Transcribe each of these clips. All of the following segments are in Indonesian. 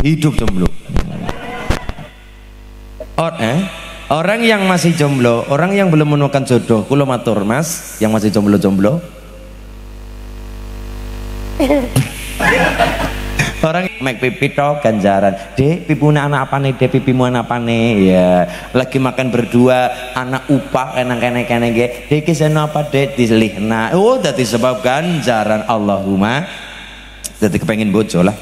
hidup jomblo. Orang yang masih jomblo, orang yang belum menemukan jodoh, kula matur Mas, yang masih jomblo-jomblo. Orang mek pipi tok ganjaran. Dek, pipimu anak apa nih? Dek, pipimu anak apa nih? Ya, lagi makan berdua, anak upah kene ge. Dek, kesana apa Dek? Diselihna. Oh, dadi sebab ganjaran Allahumma. Dadi kepengin bojo lah.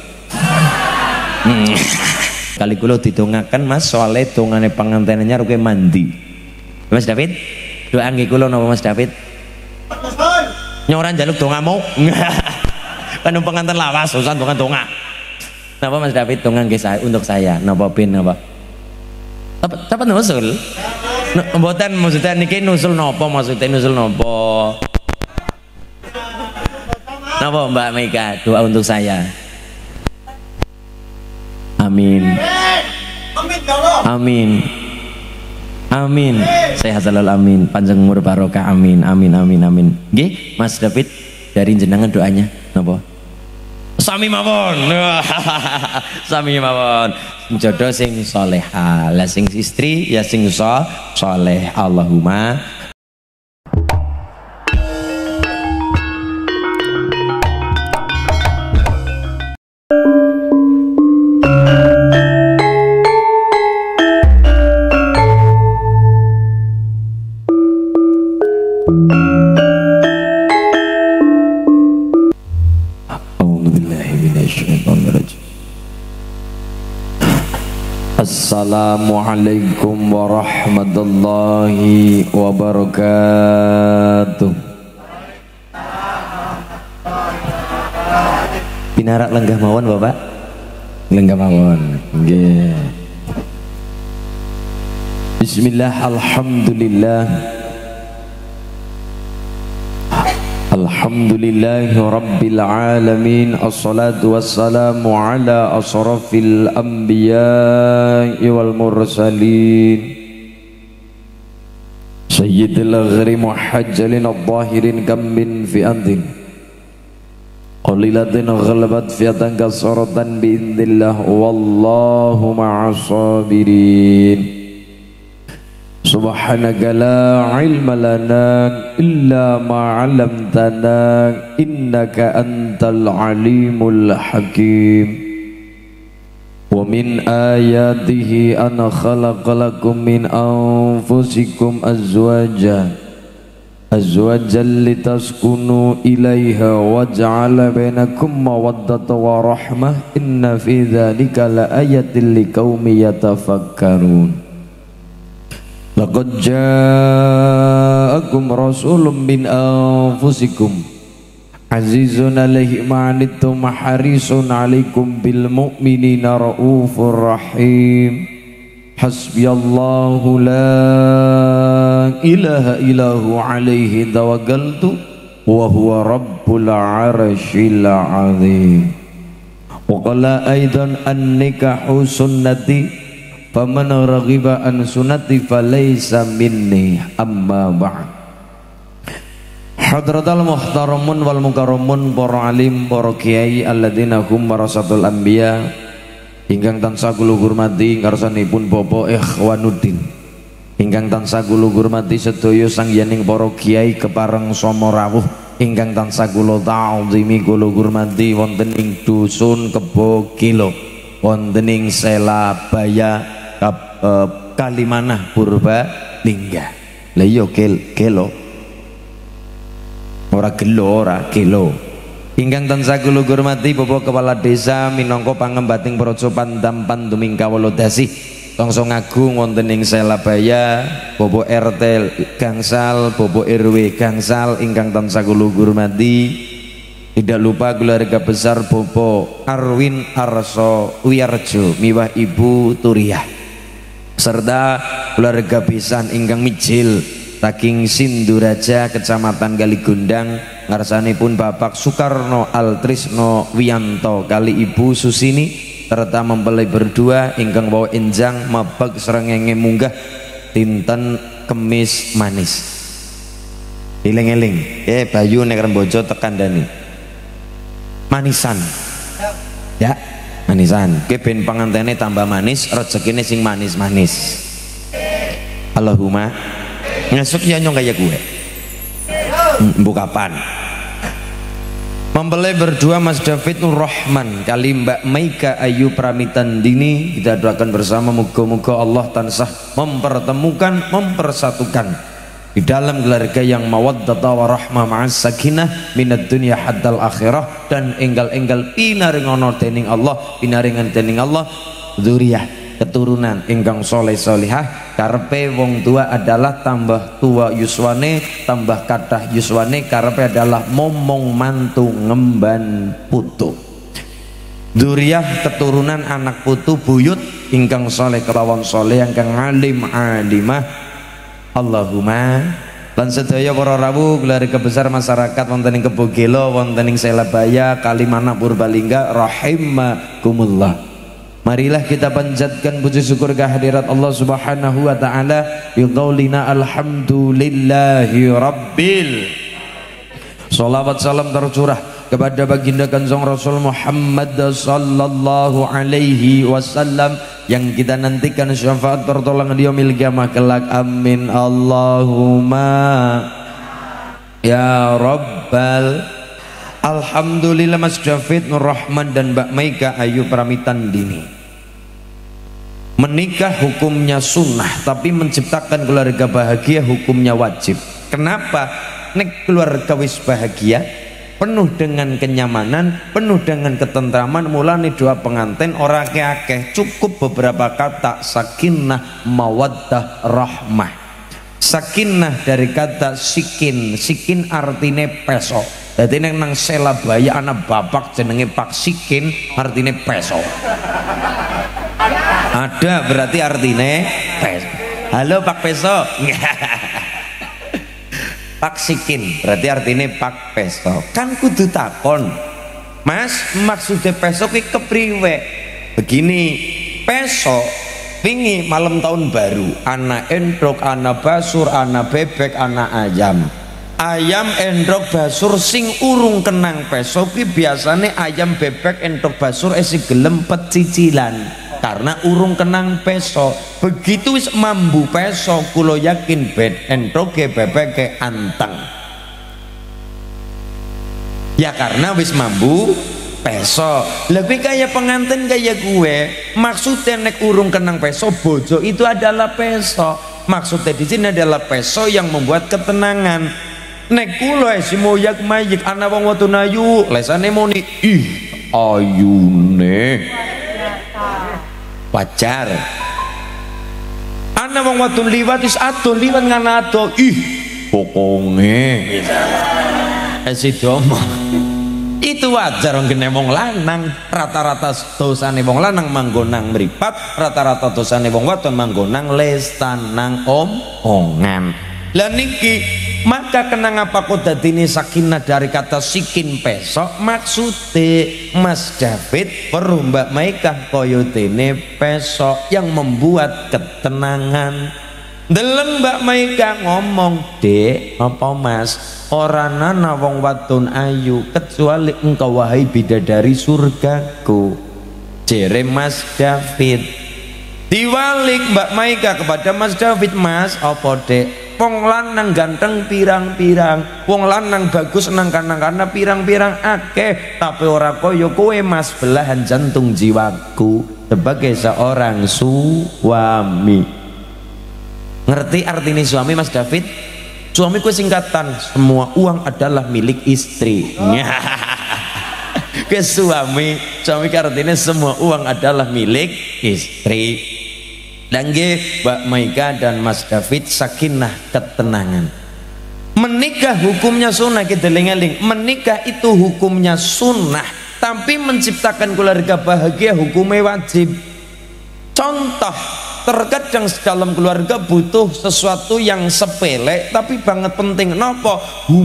Kali kula didongaken Mas, soalnya dongane pengantinnya rugi mandi. Mas David, doa nggih kula napa Mas David? Nyoran jaluk dongamu. Kan pengantin lawas, urusan donga. Napa Mas David donga nggih saya untuk saya? Napa ben napa? Apa nusul? Mboten maksudnya niki nusul napa maksudnya nusul napa? Napa Mbak Mega doa untuk saya? Amin. Amin. Amin. Sehat selalu amin. Panjang umur barokah amin. Amin. Nggih, Mas David dari jenengan doanya napa? Sami mawon. Sami mawon. Jodoh sing salehah, lah sing istri ya sing saleh. Allahumma Assalamualaikum warahmatullahi wabarakatuh. Pinarak lenggah mawon Bapak? Lenggah mawon. Nggih. Bismillah, alhamdulillah. Alhamdulillahi rabbil alamin. Assalatu wassalamu ala asrafil anbiya'i wal mursalin sayyidil ghari muhajjalin adh-dhahirin kam min fi'atin qalilatin ghalabat fi'atan kasaratan bi'idhnillah wallahu ma'as sabirin. Subhanaka la ilma lana illa ma 'allamtana innaka antal alimul hakim. Wa min ayatihi an khalaqa lakum min anfusikum azwajan litaskunu ilaiha wa ja'ala bainakum mawaddatan wa rahmah inna fi dzalika la ayatin liqaumin yatafakkarun. Laqad ja'akum rasulun min anfusikum azizun alaihi ma'anittum harisun alaikum bil mu'minina raufur rahim. Hasbiyallahu la ilaha illahu alaihi tawakkaltu wa huwa rabbul arsyil azim. Wa qala aidan an-nikahu sunnati faman raghiba an sunnati falaysa minni amma ba'd. Hadratal muhtaramun wal mukarramun, para alim, para kiai alladzina hum warasatul anbiya, ingkang tansah kula hormati ngarsanipun Bapak Ikhwanuddin, ingkang tansah kula hormati sedaya sangyaning para kiai kepareng sama rawuh, ingkang tansah kula ta'zimi kula hormati wonten ing dusun Kebo Kilo, wonten ing Selabaya Kalimanah Purbalingga. Lah iya kelo ora gelo ora kelo. Ingkang tansah kula hormati Bapak Kepala Desa minangka pangembating Praja Pandam Panduming Kawula Dasih Tongsong Agung wonten ing Selabaya, Bapak RT Gangsal, Bapak RW Gangsal ingkang tansah kula hormati. Tidak lupa keluarga besar Bapak Arwin Arso Wiarjo miwah Ibu Turiah, serta keluarga besan ingkang mijil saking Sinduraja Kecamatan Kaligundang ngarsanipun Bapak Soekarno Altrisno Wianto kali Ibu Susini serta mempelai berdua ingkang bawa enjang mabag srengenge munggah dinten Kemis manis. Eling-eling Bayu nek rembojo tekan dani manisan ya manisan kowe ben pangantene tambah manis rezekine sing manis-manis. Allahumma ngesuk ya nyong kayak gue bu kapan mempelai berdua Mas David Nur Rahman kali Mbak Maika Ayu Pramitan Dini. Kita doakan bersama moga-moga Allah tansah mempertemukan mempersatukan di dalam keluarga yang mawaddata wa rahmah ma'as sakinah minad dunya haddal akhirah dan enggal-enggal pinaringono dening Allah pinaringan dening Allah dzurriyyah keturunan ingkang soleh solihah. Karepe wong tua adalah tambah tua yuswane tambah kathah yuswane karepe adalah momong mantu ngemban putu dzurriyyah keturunan anak putu buyut ingkang soleh kelawan soleh ingkang alim alimah. Allahumma lan sedaya para rawuh keluarga besar masyarakat wonten ing Kebogelo wonten ing Selabaya Kalimanak Purbalingga rahimakumullah. Marilah kita panjatkan puji syukur kehadirat Allah Subhanahu wa taala bi qaulina alhamdulillahi rabbil. Shalawat salam tercurah kepada baginda Kanjeng Rasul Muhammad sallallahu alaihi wasallam yang kita nantikan syafaat pertolongan di yaumil qiyamah kelak. Amin Allahumma ya rabbal. Alhamdulillah Mas David Nur Rahman dan Mbak Maika Ayu Pramitan Dini menikah hukumnya sunnah tapi menciptakan keluarga bahagia hukumnya wajib. Kenapa? Nek keluarga wis bahagia penuh dengan kenyamanan penuh dengan ketentraman mulane doa pengantin ora akeh cukup beberapa kata sakinah mawaddah rahmah. Sakinah dari kata sikin sikin artine peso. Jadi nang Selabaya anak bapak jenenge Pak Sikin artine peso. Ada berarti artine peso. Halo Pak Peso. Pak Sikin berarti artine Pak Peso. Kan kudu takon. Mas, maksudnya peso ki kepriwe? Begini, peso wingi malam tahun baru, ana endrok, ana basur, ana bebek, ana ayam. Ayam endrok basur sing urung kenang peso ki biasane ayam bebek endrok basur esi gelem cicilan karena urung kenang peso. Begitu wis mambu peso kulo yakin ben endroke bebeke anteng ya karena wis mambu peso. Lebih kayak pengantin kayak gue maksudnya nek urung kenang peso bojo itu adalah peso. Maksudnya di sini adalah peso yang membuat ketenangan. Nek kula si moyak mayik ana wong wadon ayu lesane muni ih ayune wajar. Ana wong wadon liwat wis ado liwat ngana ado ih pokonge esidomo itu wajar ngene wong lanang. Rata-rata dosane wong lanang manggonang mripat rata-rata dosane wong wadon manggonang lestanang omongan. Lah niki maka kenang apa kok dadine sakinah dari kata sikin pesok maksude Mas David perlu Mbak Maika koyotene pesok yang membuat ketenangan. Deleng Mbak Maika ngomong, "Dek, apa Mas? Ora ana wong wadon ayu kecuali engkau wahai bidadari surgaku." Jere Mas David. Diwalik Mbak Maika kepada Mas David, "Mas, apa Dek? Wong lanang ganteng pirang-pirang, wong lanang bagus nang kana-kana pirang-pirang akeh, tapi ora koyo kowe Mas, belahan jantung jiwaku sebagai seorang suami." Ngerti artinya suami Mas David? Suami ku singkatan semua uang adalah milik istri. Ke suami artinya semua uang adalah milik istri. Dan Mbak Maika dan Mas David sakinah ketenangan. Menikah hukumnya sunnah, kita eling-eling. Menikah itu hukumnya sunnah, tapi menciptakan keluarga bahagia hukumnya wajib. Contoh, terkadang dalam keluarga butuh sesuatu yang sepele tapi banget penting. Nopo?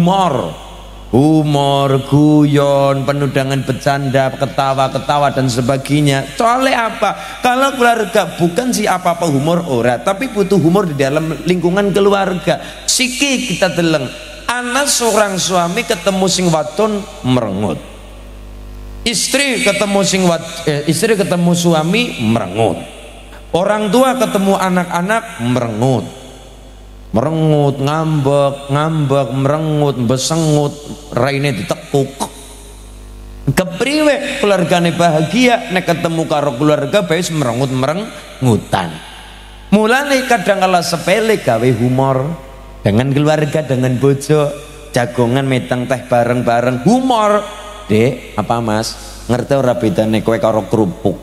Humor, guyon, penuh dengan bercanda, ketawa-ketawa dan sebagainya. Soalnya apa? Kalau keluarga bukan apa-apa humor ora, tapi butuh humor di dalam lingkungan keluarga. Siki kita deleng, anak seorang suami ketemu sing wadon merengut. Istri ketemu istri ketemu suami merengut. Orang tua ketemu anak-anak merengut. Merengut, ngambek, merengut, besengut, raine ditekuk. Kepriwe keluargane bahagia nek ketemu karo keluarga bae merengut-merengutan. Mulane kadang kala sepele gawe humor dengan keluarga, dengan bojo, jagongan metang teh bareng-bareng humor. Dek, apa Mas? Ngerti ora bedane kowe karo kerupuk?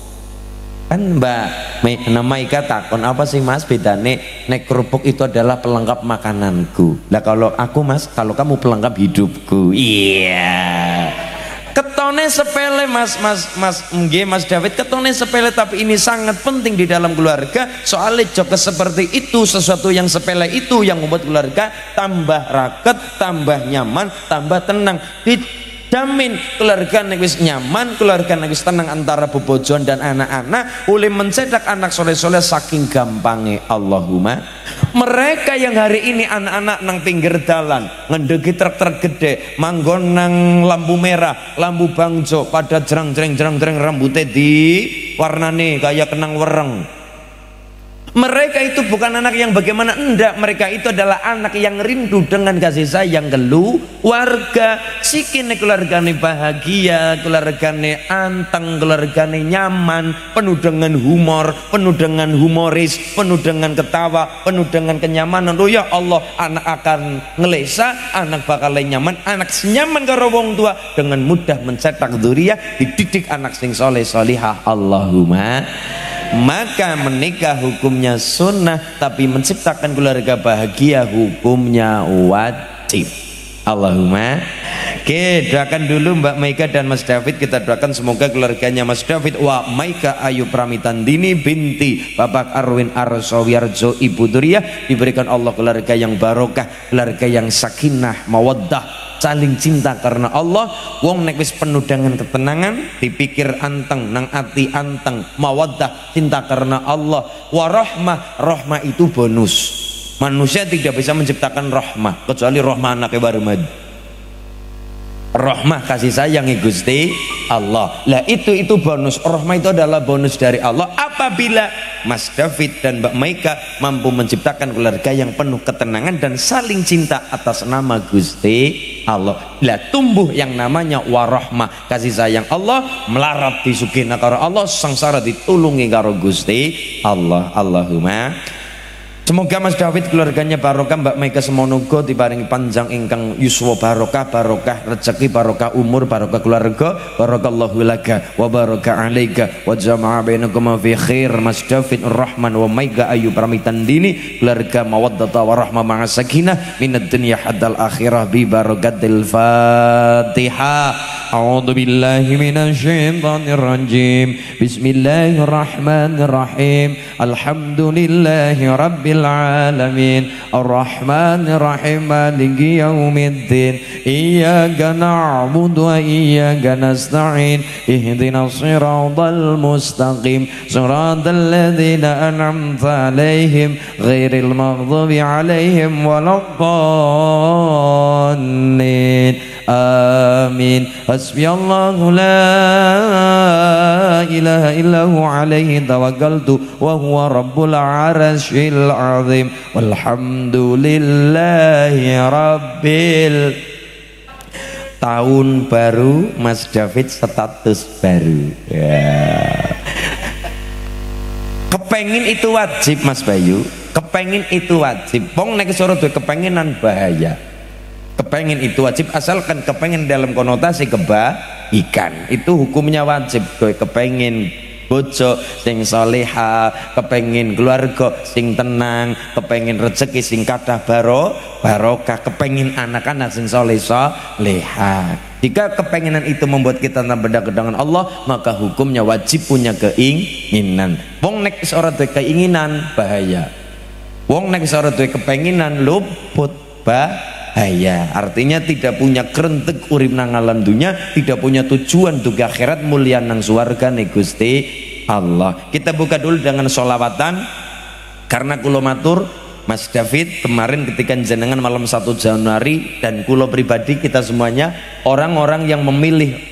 Kan Mbak nama Ika takon apa sih Mas bedane nek kerupuk itu adalah pelengkap makananku. Lah kalau aku Mas, kalau kamu pelengkap hidupku. Iya. Ketone sepele Mas nggih Mas David, ketone sepele tapi ini sangat penting di dalam keluarga. Soalnya juga seperti itu, sesuatu yang sepele itu yang membuat keluarga tambah raket, tambah nyaman, tambah tenang. Jamin keluarga nek wis nyaman, keluarga nek wis tenang antara bobojoan dan anak-anak, oleh mencetak anak soleh-soleh saking gampangnya. Allahumma. Mereka yang hari ini anak-anak nang pinggir dalan ngendegi truk-truk gede, manggon nang lampu merah, lampu bangjo, pada jerang-jereng rambutnya di warnane kayak kenang wereng. Mereka itu bukan anak yang bagaimana, enggak, mereka itu adalah anak yang rindu dengan kasih sayang keluarga. Sikine keluargane bahagia, keluargane anteng, keluargane nyaman, penuh dengan humor, penuh dengan humoris, penuh dengan ketawa, penuh dengan kenyamanan. Oh ya Allah, anak akan ngelesa, anak bakal nyaman, anak senyaman karo wong tua, dengan mudah mencetak dzurriyyah, dididik anak sing soleh solihah. Allahumma. Maka menikah hukumnya sunnah, tapi menciptakan keluarga bahagia hukumnya wajib. Allahumma. Oke, doakan dulu Mbak Maika dan Mas David. Kita doakan semoga keluarganya Mas David wa Maika Ayu Pramitandini binti Bapak Arwin Arsowiarjo Ibu Dzurriyyah diberikan Allah keluarga yang barokah, keluarga yang sakinah mawaddah, saling cinta karena Allah. Wong nek wis penuh dengan ketenangan, dipikir anteng, nang ati anteng, mawaddah, cinta karena Allah. Warahmah, rahmah itu bonus. Manusia tidak bisa menciptakan rahmah kecuali rahmah anaknya barmad. Rahmah kasih sayang Gusti Allah. Lah itu bonus. Rahmah itu adalah bonus dari Allah apabila Mas David dan Mbak Maika mampu menciptakan keluarga yang penuh ketenangan dan saling cinta atas nama Gusti Allah. Lah tumbuh yang namanya warahmah kasih sayang Allah, melarat disugihna karo Allah, sangsara ditulungi karo Gusti Allah. Allahumma. Semoga Mas David keluarganya barokah, Mbak Maika semonogo diparingi panjang ingkang yuswa barokah, barokah rezeki, barokah umur, barokah keluarga, barakallahu laka wa baraka alaika wa jama'a bainakum fi khair. Mas David Rahman wa Maika Ayu Pramitandini, keluarga mawaddata wa rahmah ma'a sakinah minad dunya haddal akhirah bi barakatil Fatihah. A'udzu billahi minasyaitonir rajim. Bismillahirrahmanirrahim. Alhamdulillahi rabbil alamin. Arrahmanir rahim. Maliki yaumiddin. Iyyaka na'budu wa iyyaka nasta'in. Ihdinas siratal mustaqim. Siratal ladzina an'amta 'alaihim ghairil maghdubi 'alaihim waladdallin. Amin. Hasbiyallahu la ilaha illahu alaihi tawakkaltu wa huwa rabbul arsyil azim. Walhamdulillahi rabbil. Tahun baru Mas David status baru ya. Kepengin itu wajib Mas Bayu, kepengin itu wajib. Wong nek soro duwe kepenginan bahaya. Kepengin itu wajib asalkan kepengin dalam konotasi kebaikan, itu hukumnya wajib. Kowe kepengin bojo sing soleha, kepengin keluarga sing tenang, kepengin rezeki sing kathah barokah, kepengin anak-anak sing soleha. Jika kepenginan itu membuat kita tambah dekat dengan Allah, maka hukumnya wajib punya keinginan. Wong nek ora duwe keinginan bahaya. Wong nek ora duwe kepenginan luput bahaya. Artinya tidak punya kerentek urip nang alam dunia, tidak punya tujuan duga akhirat mulia nang swarga ning Gusti Allah. Kita buka dulu dengan sholawatan karena kulo matur Mas David kemarin ketika jenengan malam 1 Januari dan kulo pribadi kita semuanya orang-orang yang memilih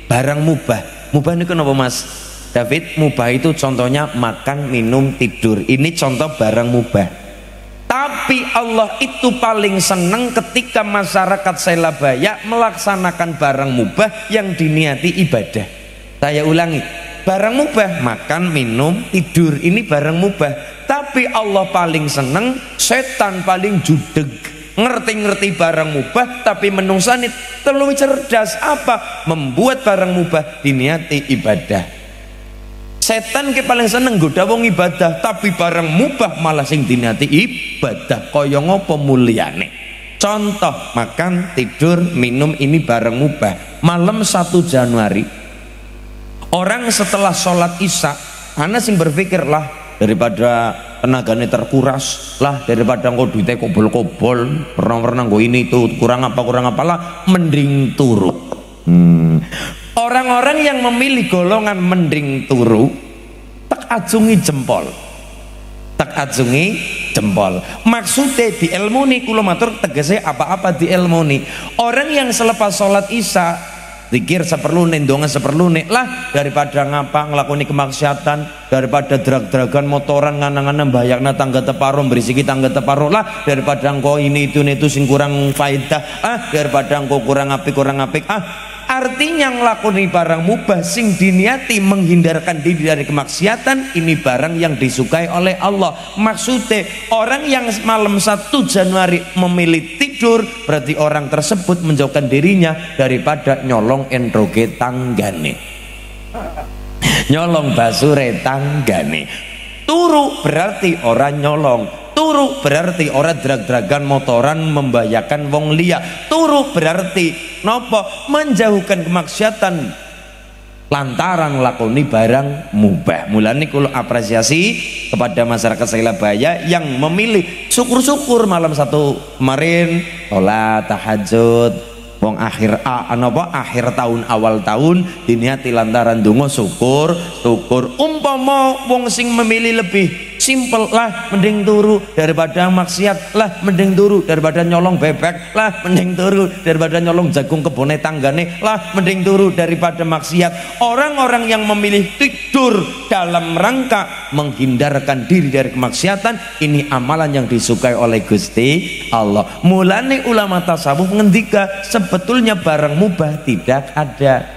barang mubah. Mubah niku napa Mas David? Mubah itu contohnya makan, minum, tidur. Ini contoh barang mubah. Tapi Allah itu paling senang ketika masyarakat Selabaya melaksanakan barang mubah yang diniati ibadah. Saya ulangi, barang mubah makan, minum, tidur, ini barang mubah. Tapi Allah paling senang, setan paling judeg, ngerti-ngerti barang mubah tapi menungsani terlalu cerdas. Apa? Membuat barang mubah diniati ibadah. Setan ke paling seneng goda wong ibadah, tapi barang mubah malah sing diniati ibadah. Kaya ngopo mulyane? Contoh makan, tidur, minum, ini barang mubah. Malam 1 Januari orang setelah sholat isya, ana sing berpikir lah daripada tenaganya terkuras lah, daripada engko duitnya kobol-kobol, pernah engko ini itu kurang apalah, mending turu. Orang-orang yang memilih golongan mending turu tak ajungi jempol, maksudnya di ilmuni. Kula matur tegese apa-apa di ilmuni. Orang yang selepas sholat isya zikir seperlune, ndonga seperlune lah, daripada ngapa ngelakoni kemaksiatan, daripada drag-dragan motoran nganang-nganang bayakna tangga teparo, berisiki tangga teparo lah, daripada engkau ini itu sing kurang faedah, daripada engkau kurang apik, artinya ngelakoni barang mubah sing diniati menghindarkan diri dari kemaksiatan, ini barang yang disukai oleh Allah. Maksudnya orang yang malam 1 Januari memilih tidur, berarti orang tersebut menjauhkan dirinya daripada nyolong entroge tanggane, nyolong basure tanggane. Turu berarti orang nyolong, turu berarti orang drag-dragan motoran membahayakan wong liya, turu berarti nopo? Menjauhkan kemaksiatan lantaran lakoni barang mubah. Mulane kula apresiasi kepada masyarakat Selabaya yang memilih, syukur-syukur malam 1 kemarin sholat tahajud, wong akhir tahun awal tahun diniati lantaran donga syukur. Umpama wong sing memilih lebih simpel lah, mending turu daripada maksiat lah, mending turu daripada nyolong bebek lah, mending turu daripada nyolong jagung kebone tanggane lah, mending turu daripada maksiat. Orang-orang yang memilih tidur dalam rangka menghindarkan diri dari kemaksiatan, ini amalan yang disukai oleh Gusti Allah. Mulane ulama tasawuf ngendika sebetulnya barang mubah tidak ada.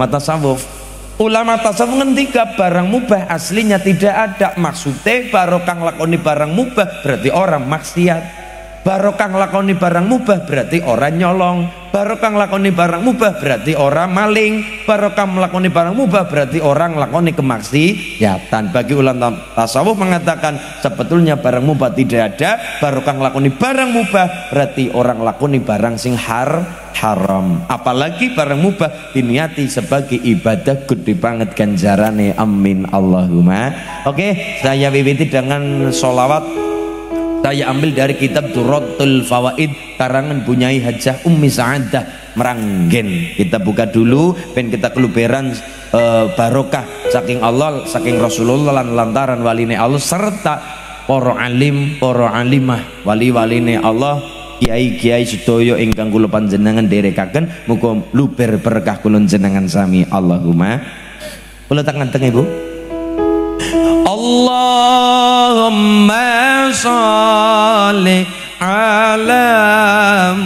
Ulama tasawuf ngendika barang mubah aslinya tidak ada. Maksudnya barokah lakoni barang mubah berarti orang maksiat, barokah lakoni barang mubah berarti orang nyolong, barokah lakoni barang mubah berarti orang maling, barokah melakoni barang mubah berarti orang lakoni kemaksiatan. Bagi ulama tasawuf mengatakan sebetulnya barang mubah tidak ada, barokah lakoni barang mubah berarti orang lakoni barang sing haram. Apalagi barang mubah diniati sebagai ibadah, gede banget ganjarane. Amin Allahumma. Oke, saya wiwiti dengan sholawat. Saya ambil dari kitab Durratul Fawaid karangan Bunyai Hajah Ummi Sa'adah Meranggen. Kita buka dulu ben kita keluberan barokah saking Allah, saking Rasulullah lan lantaran waline Allah serta para alim, para alimah, wali-waline Allah, kiai-kiai sedaya ingkang kula panjenengan derekaken, muga luber berkah kula jenengan sami. Allahumma. Kula tangan teng Ibu. Allahumma sholli ala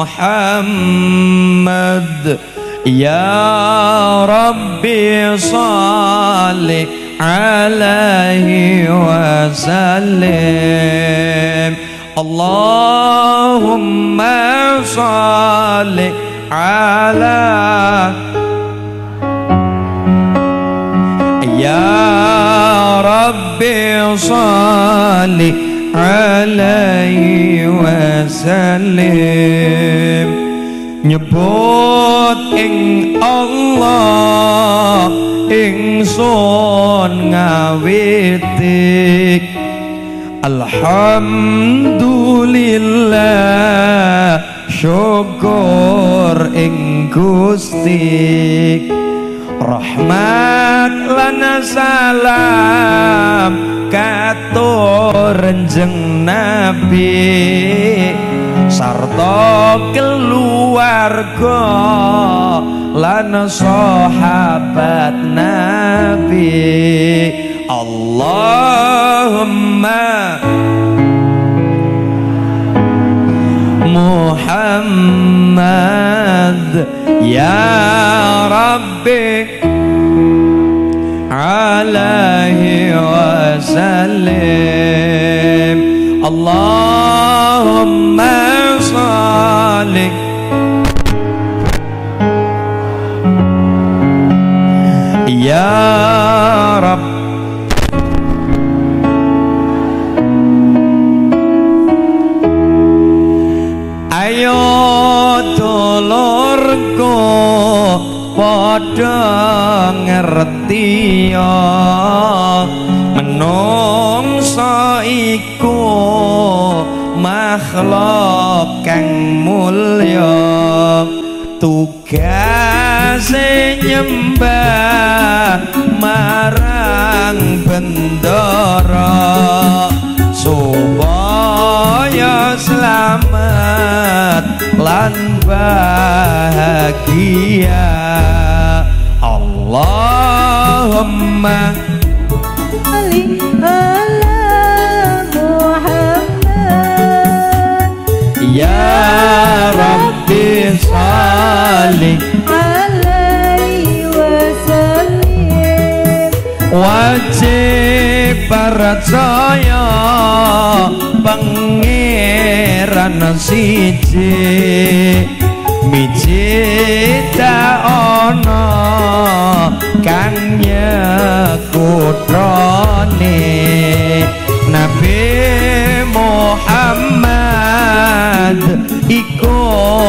Muhammad ya Rabbi sholli alaihi wasallim. Allahumma sholli ala ya Rabbi sholli alaihi wasallim. Nyebut ing Allah ingsun ngawitik alhamdulillah syukur ing Gusti, rahmat lan salam katur renjeng Nabi sarta keluarga lan sahabat Nabi. Allahumma Muhammad ya Rabbi alaihi wasallim. Allahumma sholli ya Rabb ayo dulurku padha ngerti ya menungsa iku makhluk kang mulya tugase nyembah marang bendara supaya selamat lan bahagia. Allahumma Ali ala Muhammad ya Rabbi sholli alaihi wasallim. wajib percaya pangeran siji miji ta ono kang nyekutrone Nabi Muhammad iku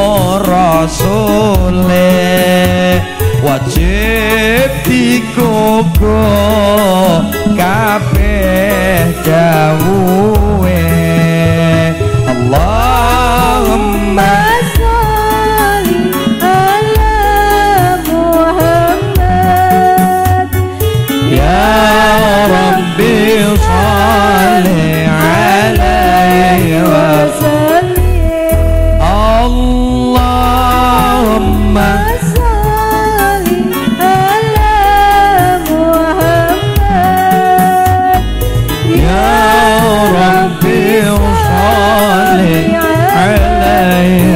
rasule wajib dikuku kabeh dawuhe. Allahumma Sholli ala Muhammad ya Rabbi sholli alaihi wasallim. Allahumma Sholli ala Muhammad ya Rabbi sholli alaihi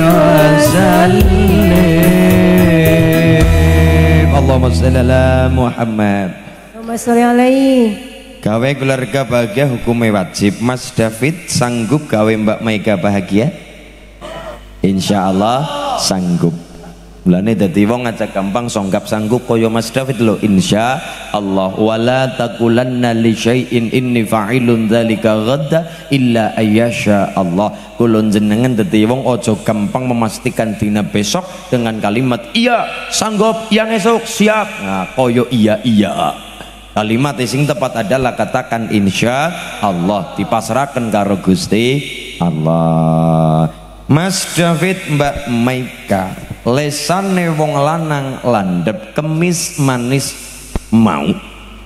wasallim. Allahumma sholli ala Muhammad. Allahumma sholli alaihi. Gawe keluarga bahagia hukumnya wajib. Mas David sanggup gawe Mbak Maika bahagia? Insya Allah sanggup. Mulane dadi wong aja gampang songgap sanggup kaya Mas David lo. Insya Allah. Wala taqulanna li syai'in inni fa'ilun dzalika ghadda illa ayyasha Allah. Kula jenengan dadi wong aja gampang memastikan dina besok dengan kalimat iya sanggup, yang esok siap. Nah, kaya iya. Kalimat sing tepat adalah katakan insya Allah, dipasrahkan karo Gusti Allah. Mas David, Mbak Maika, lesane wong lanang landep, kemis manis mau.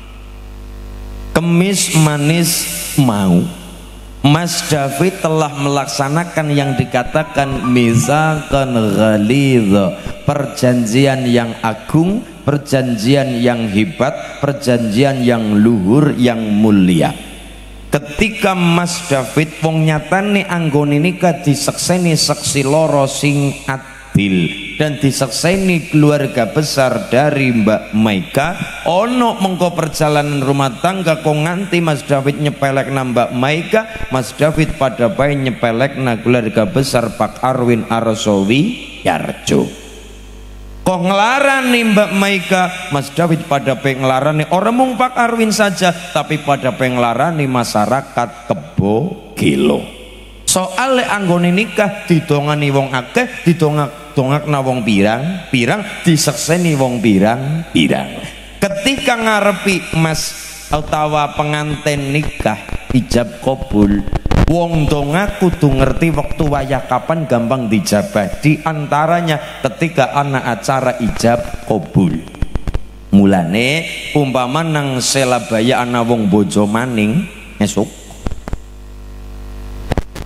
Kemis manis mau. Mas David telah melaksanakan yang dikatakan mitsaqan ghalidha, perjanjian yang agung, perjanjian yang hebat, perjanjian yang luhur, yang mulia. Ketika Mas David wong nyatane anggone nikah disekseni seksi loro sing adil dan disekseni keluarga besar dari Mbak Maika, ono mengko perjalanan rumah tangga kok nganti Mas David nyepelekna Mbak Maika, Mas David pada bae nyepelekna keluarga besar Pak Arwin Arsowi Yarjo. Kok ngelarani Mbak Maika, Mas David pada penglarani orang mung Pak Arwin saja, tapi pada penglarani masyarakat Kebo Gilo. Soale anggone nikah didongani wong akeh, didongakna wong pirang, disekseni wong pirang. Ketika ngarepi Mas utawa pengantin nikah ijab kabul, wong donga kudu ngerti waktu wayah kapan gampang dijabah. Di antaranya ketika anak acara ijab kabul. Mulane umpama nang Selabaya ana wong bojo maning esuk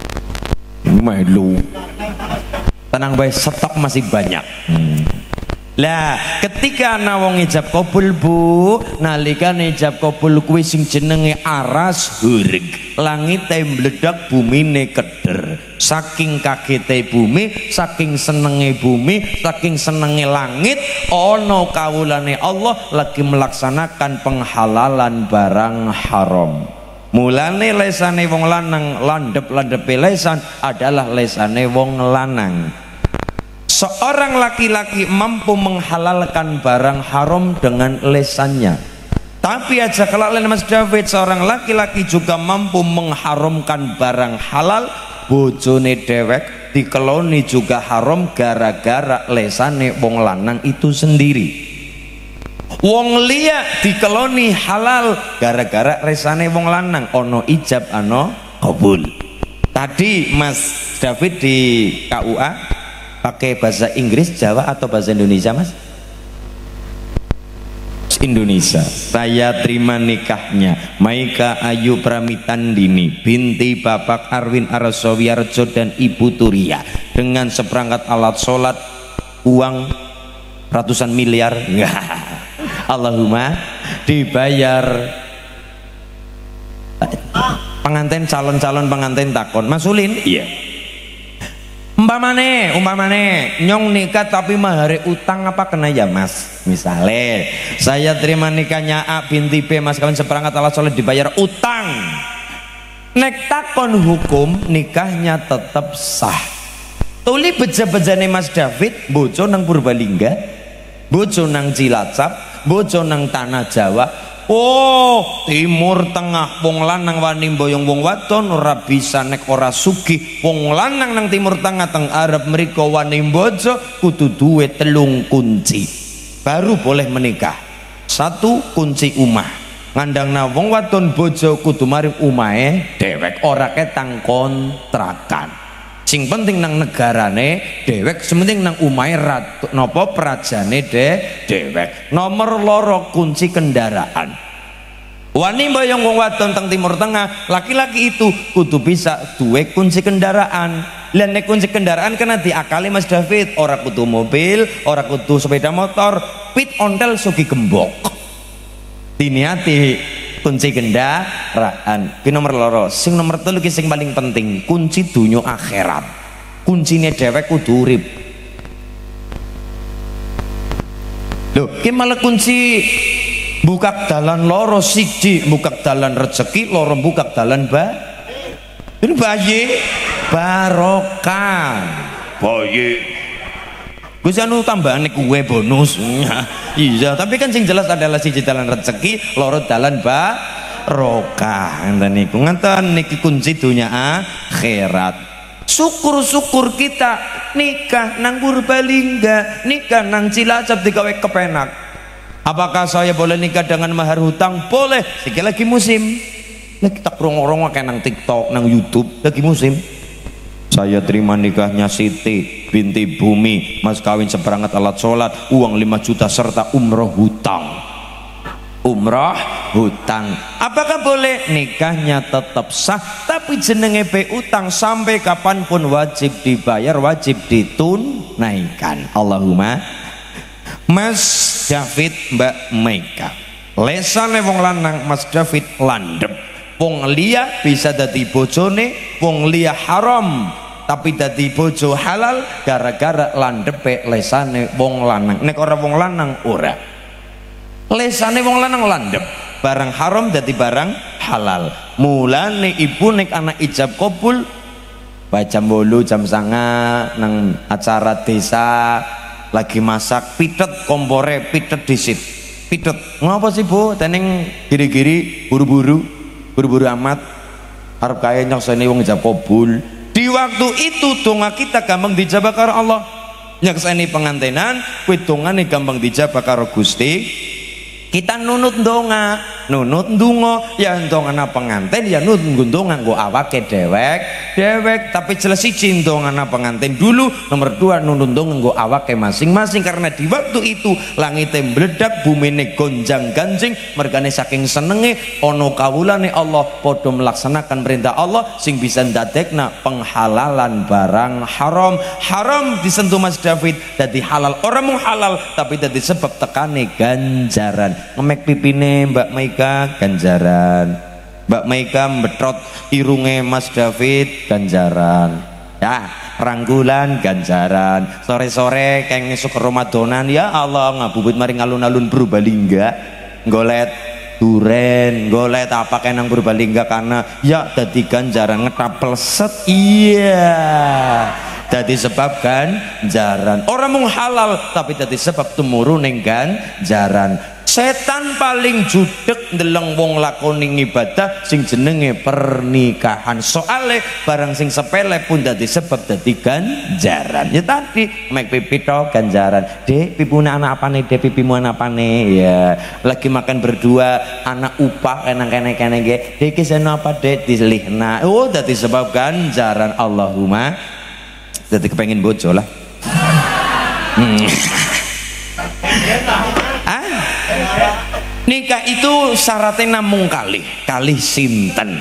melu tenang bae, stok masih banyak. Lah, ketika ana wong ijab kabul Bu, nalikane ijab kabul kuwi sing jenenge aras hureg. Langite mbledak, bumine keder. Saking kagete bumi, saking senenge bumi, saking senenge langit, ana kawulane Allah lagi melaksanakan penghalalan barang haram. Mulane lesane wong lanang, landep-landepe lesan adalah lesane wong lanang. Seorang laki-laki mampu menghalalkan barang haram dengan lesannya. Tapi aja kelalen Mas David, seorang laki-laki juga mampu mengharamkan barang halal. Bojone dewek dikeloni juga haram gara-gara lesane wong lanang itu sendiri. Wong liya dikeloni halal gara-gara lesane wong lanang. Ono ijab ano kabul. Tadi Mas David di KUA pakai bahasa Inggris, Jawa atau bahasa Indonesia Mas? Indonesia. Saya terima nikahnya Maika Ayu Pramitandini binti Bapak Arwin Arsowiarjo dan Ibu Turia dengan seperangkat alat sholat, uang ratusan miliar. Allahumma dibayar. Pengantin, calon-calon pengantin takon, Mas Ulin, iya. Umpamane nyong nikah tapi mahare utang apa kena ya Mas? Misale saya terima nikahnya A binti B, mas kawin seperangkat alat sholat dibayar utang. Nek takon hukum nikahnya tetap sah. Tuli beja-bejane Mas David, bojo nang Purbalingga, bojo nang Cilacap, bojo nang Tanah Jawa. Oh, Timur Tengah wong lanang wani mboyong wong wadon ora bisa nek ora sugih. Wong lanang nang Timur Tengah teng Arab mriko wani bojo kudu duwe 3 kunci baru boleh menikah. 1 kunci omah. Ngandangna wong wadon bojo kudu maring omahe dhewek, ora ketang kontrakan. Sing penting nang negarane dhewek, sementing nang omahe napa prajane dhewek. Nomor 2 kunci kendaraan. Wani mboyong wong wadon teng Timur Tengah, laki-laki itu kudu bisa duwe kunci kendaraan. Lah nek kunci kendaraan kena diakali Mas David, ora kudu mobil, ora kudu sepeda motor, pit ontel sugi gembok. Diniati kunci kendaraan. Ki nomor 2. Sing nomor 3 ki sing paling penting, kunci dunya akhirat. Kuncine dhewek kudu urip. Lho, ki malah kunci buka dalan loro, siji buka dalan rezeki, loro buka dalan ini bayi barokah. Bayi Gus anu tambahan kue bonus. Iya, tapi kan sing jelas adalah siji dalan rezeki, loro dalan barokah. Ngeten niku, ngeten niki kunci dunya akhirat. Syukur-syukur kita nikah nang Purbalingga, nikah nang Cilacap digawe kepenak. Apakah saya boleh nikah dengan mahar hutang? Boleh. Iki lagi musim. Lagi tak rong-rong kayak nang TikTok, nang YouTube, lagi musim. Saya terima nikahnya Siti binti Bumi, mas kawin seperangkat alat sholat, uang 5 juta serta umroh hutang. Umroh hutang. Apakah boleh? Nikahnya tetap sah, tapi jenenge be utang sampai kapanpun wajib dibayar, wajib ditunaikan. Allahumma. Mas David, Mbak Maika, lesane wong lanang Mas David landep. Wong liya bisa dadi bojone, wong liya haram tapi dadi bojo halal gara-gara landepe lesane wong lanang. Nek ora wong lanang ora. Lesane wong lanang landep, barang haram dadi barang halal. Mulane ibu nek anak ijab kabul jam 8 jam 9 nang acara desa lagi masak pitet kompore pitet disit. Pitet ngapa sih Bu? Tening giri-giri buru-buru amat arep kaya nyokseni wong ijab kabul. Di waktu itu donga kita gampang dijabah karo Allah. Nyakseni pengantenan kuwi dongane gampang dijabah karo Gusti kita nunut ndonga ya ndongana pengantin ya nunut ndonga nggo awake dewek tapi jelas siji ndongana pengantin dulu, nomor 2 nunut ndonga nggo awake masing-masing karena di waktu itu langite mbledak bumine gonjang-ganjing mergane saking senenge ana kawulane Allah padha melaksanakan perintah Allah sing bisa ndadekna penghalalan barang haram disentuh Mas David dadi halal orang mung halal tapi dadi sebab tekane ganjaran ngemek pipine Mbak Maika ganjaran, Mbak Maika betrot irunge Mas David ganjaran ya, rangkulan ganjaran, sore-sore keng esuk Ramadanan ya Allah ngabubut maring alun-alun Purbalingga golet duren golet apa kenang Purbalingga karena ya dadi ganjaran ngetapel set iya dadi sebab ganjaran orang mung halal tapi dadi sebab tumurune ganjaran. Setan paling judek ndeleng wong lakoni ibadah sing jenenge pernikahan soale barang sing sepele pun dadi sebab dadi ganjaran ya tadi mek pipi to ganjaran dek pipune anak apane dek pipimu anak apane ya lagi makan berdua anak upah kene ge dek seno apa dek diselihna oh dadi sebab ganjaran Allahumma dadi kepengin bojo lah nikah itu syaratnya namung kalih sinten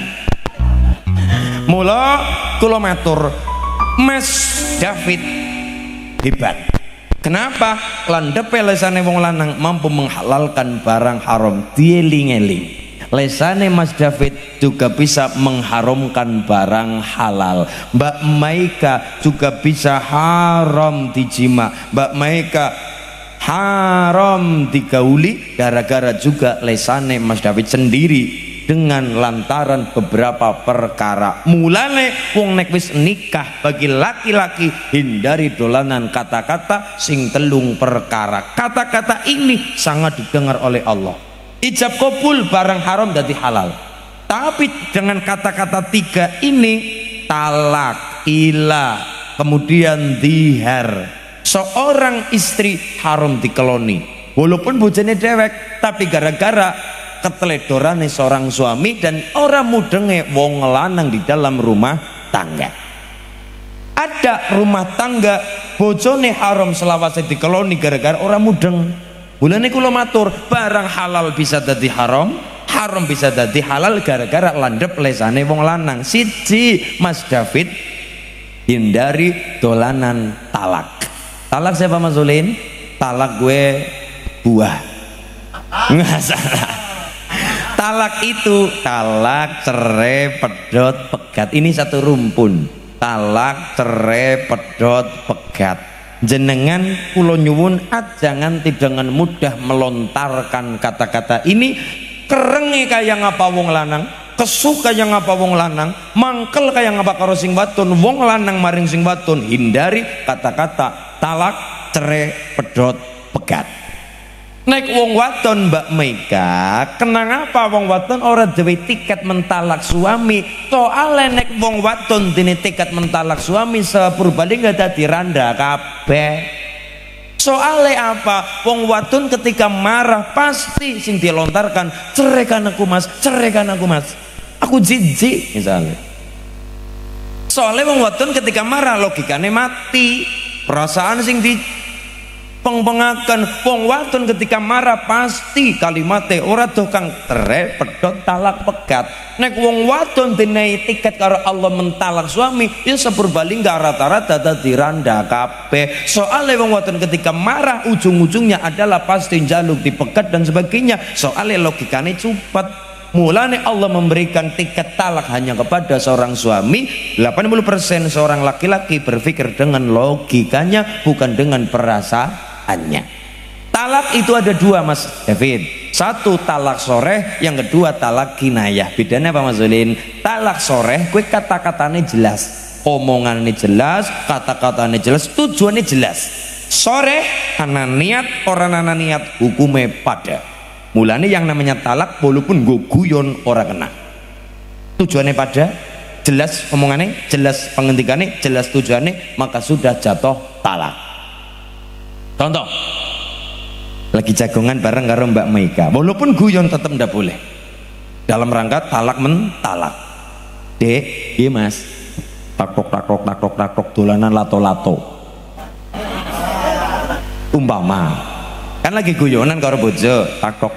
mula kula matur Mas David hebat kenapa landhep lesane wong lanang mampu menghalalkan barang haram dieling-eling lesane Mas David juga bisa mengharamkan barang halal. Mbak Maika juga bisa haram dijima, Mbak Maika haram digauli gara-gara juga lesane Mas David sendiri dengan lantaran beberapa perkara. Mulane wong nek wis nikah bagi laki-laki hindari dolanan kata-kata sing telung perkara. Kata-kata ini sangat didengar oleh Allah. Ijab kabul barang haram jadi halal. Tapi dengan kata-kata 3 ini talak, ilah, kemudian dihar. Seorang istri haram dikeloni walaupun bojone dewek tapi gara-gara keteledorane seorang suami dan orang mudenge wong lanang di dalam rumah tangga. Ada rumah tangga bojone haram selawase dikeloni gara-gara orang mudeng. Mulane kula matur barang halal bisa dadi haram, haram bisa dadi halal gara-gara landhep lesane wong lanang. Siji Mas David hindari dolanan talak. Talak siapa Mas Ulin? Talak gue buah. Nggak salah. Talak itu talak, cerai, pedot, pegat. Ini satu rumpun. Talak, cerai, pedot, pegat. Jenengan kula nyuwun ajangan dengan mudah melontarkan kata-kata ini. Kerenge kaya ngapa wong lanang, kesu kaya ngapa wong lanang, mangkel kaya ngapa karo sing wadon, wong lanang maring sing wadon. Hindari kata-kata talak, cerai, pedot, pegat. Nek wong wadon Mbak Mega, kenang apa wong wadon ora duwe tiket mentalak suami? Soale nek wong wadon dene tiket mentalak suami sepurbalingga dadi randa kabeh. Soale apa? Wong wadon ketika marah pasti sing dilontarkan, ceraikan aku Mas, ceraikan aku Mas. Aku jijik misalnya. Soale wong wadon ketika marah logikane mati. Perasaan sing di pengpengakan wong wadon ketika marah pasti kalimatnya ora doh kang cerai pedot talak pegat. Nek wong wadon dinai tiket karo Allah mentalak suami ya sepurbalingga rata-rata dadi randa kabeh. Soale wong wadon ketika marah ujung-ujungnya adalah pasti njaluk dipegat dan sebagainya. Soale logikane cepat. Mulane Allah memberikan tiket talak hanya kepada seorang suami. 80% seorang laki-laki berpikir dengan logikanya bukan dengan perasaannya. Talak itu ada 2 Mas David. Satu talak soreh, yang kedua talak kinayah. Bedanya apa Mas Ulin? Talak soreh kue kata-katanya jelas, omongannya jelas, kata-katanya jelas, tujuannya jelas. Soreh ana niat, orang ana niat, hukumnya pada. Mulane yang namanya talak walaupun gue guyon ora kena. Tujuannya pada, jelas omongannya, jelas penghentikannya, jelas tujuannya, maka sudah jatuh talak. Contoh, lagi jagongan bareng karo Mbak Mega, walaupun guyon tetap ndak boleh dalam rangka talak mentalak. Dek, iya mas, takok dolanan lato-lato umpama kan lagi guyonan karo bojo, takok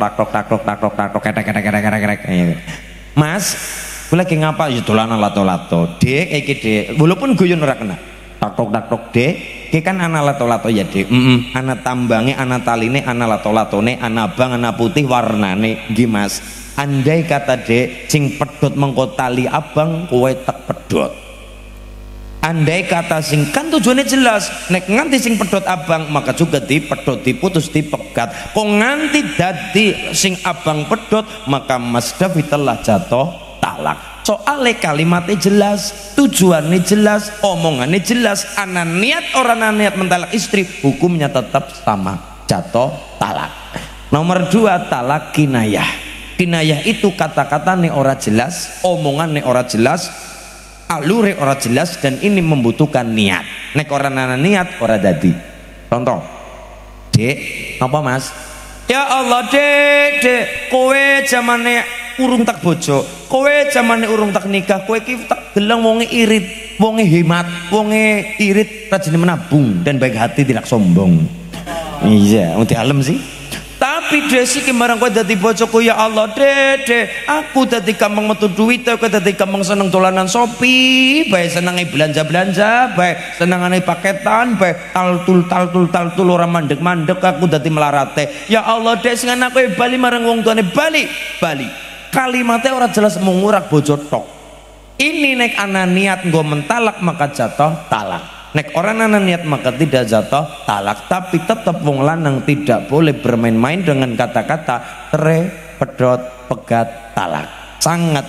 kerek mas, gue lagi ngapa ya dolanan lato-lato. Dek, iki dek, walaupun guyon ora kena takok dek, iki kan ana lato-lato ya dek. Ana tambange, ana taline, ana lato-latone, ana abang, ana putih warnane. Nggih mas, andai kata dek sing pedhot mengko tali abang kowe tak pedhot. Andai kata sing kan tujuannya jelas, nek nganti sing pedhot abang maka juga dipedhot, diputus, dipegat. Kok nganti dadi sing abang pedhot maka Mas David telah jatuh talak. Soalnya kalimatnya jelas, tujuannya jelas, omongannya jelas. Ana niat orang niat mentalak istri, hukumnya tetap sama, jatuh talak. Nomor 2, talak kinayah. Kinayah itu kata-kata nih ora jelas, omongan nih ora jelas, alure ora jelas, dan ini membutuhkan niat. Nek orang nana niat ora dadi. Contoh, dek, apa mas? Ya Allah dek, kowe zamane urung tak bojo, kowe zamane urung tak nikah, kowe ki tak geleng wonge irit, wonge hemat, wonge irit, rajin menabung dan baik hati, tidak sombong. Iya, mesti alam sih. Tapi desi kembarang kowe dadi bojoku, ya Allah dek, aku dadi gampang metu duit, aku dadi gampang seneng dolanan Shopee, bae senenge belanja-belanja, bae senengane paketan, bae taltul ora mandek-mandek, aku dadi melarate. Ya Allah dek, sing anakku bali marang wong tuane, bali. Kalimatnya ora jelas, mengurak bojo tok. Ini nek ana niat nggo mentalak maka jatuh talak. Nek orang ana niat maka tidak jatuh talak. Tapi tetap wong lanang tidak boleh bermain-main dengan kata-kata cerai, pedot, pegat, talak. Sangat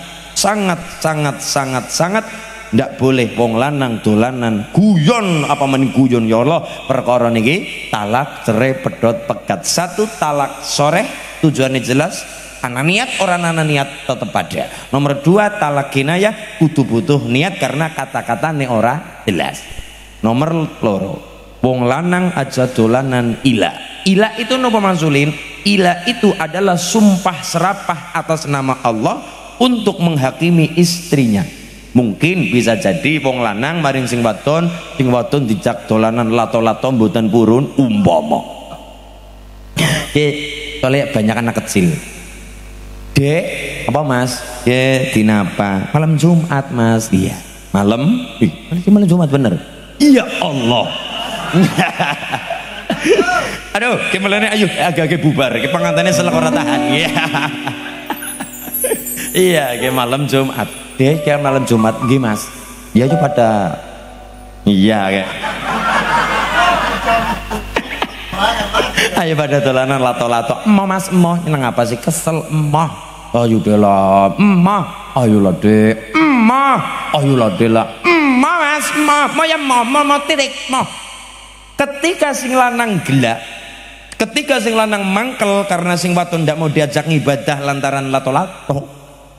ndak boleh wong lanang dolanan guyon, apa maning guyon ya Allah perkara niki talak, cerai, pedot, pegat. 1 talak sore, tujuannya jelas. Ana niat, orang ana niat tetap ada. Nomor 2, talak kinayah, kudu butuh niat karena kata-kata nih ora jelas. Nomor 2, wong lanang aja dolanan ila. Ila itu nopo mansulin? Ila itu adalah sumpah serapah atas nama Allah untuk menghakimi istrinya. Mungkin bisa jadi wong lanang maring sing wadon dijak dolanan lato-lato mboten purun umpama. Soalnya banyak anak kecil. Dek, apa mas? Ya, dina apa? Malam Jumat mas. Iya, malam Jumat bener. Iya Allah. Aduh, kemelene ayo agak-agak bubar. Ke pengantinnya selek ora tahan. Iya. Iya, ke malam Jumat. Dek, ke malam Jumat nggih mas. Iya aja pada. Iya kayak. Ayo pada dolanan lato-lato. Emoh mas, emoh nang apa sih? Kesel emoh. Ayo dela, emah. Ayo lah dek, emah. Ayo lah dela, emah mas, emah. Mau ya mau titik, mau. Ketika sing lanang gelak, ketika sing lanang mangkel karena sing wadon ndak mau diajak ibadah lantaran lato-lato.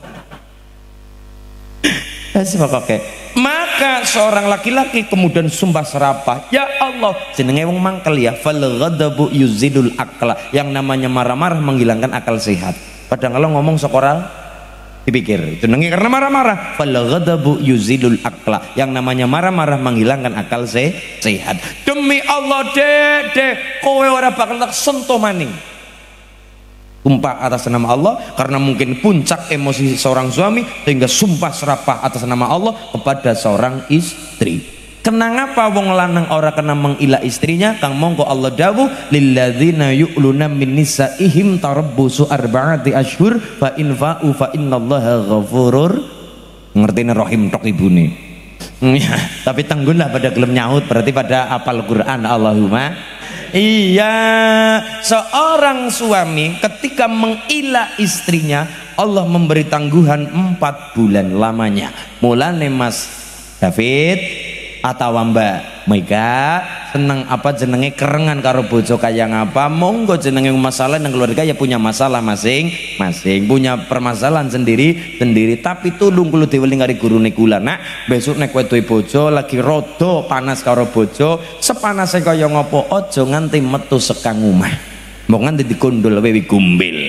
Maka seorang laki-laki kemudian sumpah serapah, ya Allah, jenenge wong mangkel ya, fal ghadabu yuzidul akla. Yang namanya marah-marah menghilangkan akal sehat. Padahal kalau ngomong sekoral dipikir jenenge karena marah-marah, fal ghadabu yuzidul akla. Yang namanya marah-marah menghilangkan akal sehat. Demi Allah dek, kowe ora bakal tak sentuh maning. Sumpah atas nama Allah karena mungkin puncak emosi seorang suami sehingga sumpah serapah atas nama Allah kepada seorang istri. Kenapa wong lanang ora kena mengila istrinya? Kang mongko Allah dawuh lilladzina yu'luna min nisaihim tarabbusu arba'ati ashhur fa in fa'u fa innallaha ghafurur. Ngertine rahim tok ibune. Tapi tenggunlah pada gelem nyaut berarti pada apal Quran. Allahumma iya. Seorang suami ketika mengila istrinya Allah memberi tangguhan 4 bulan lamanya. Mulane Mas David atau Mbak Mega seneng apa jenenge kerengan karo bojo kaya ngapa, monggo jenenge masalah nang keluarga ya punya masalah masing-masing, punya permasalahan sendiri, tapi tulung kulo diweling karo gurune kula, nak besok nek kowe duwe bojo lagi rodo panas karo bojo, sepanase kaya ngopo aja nganti metu sekang omah. Mbok nganti dikondol wewi gumbil.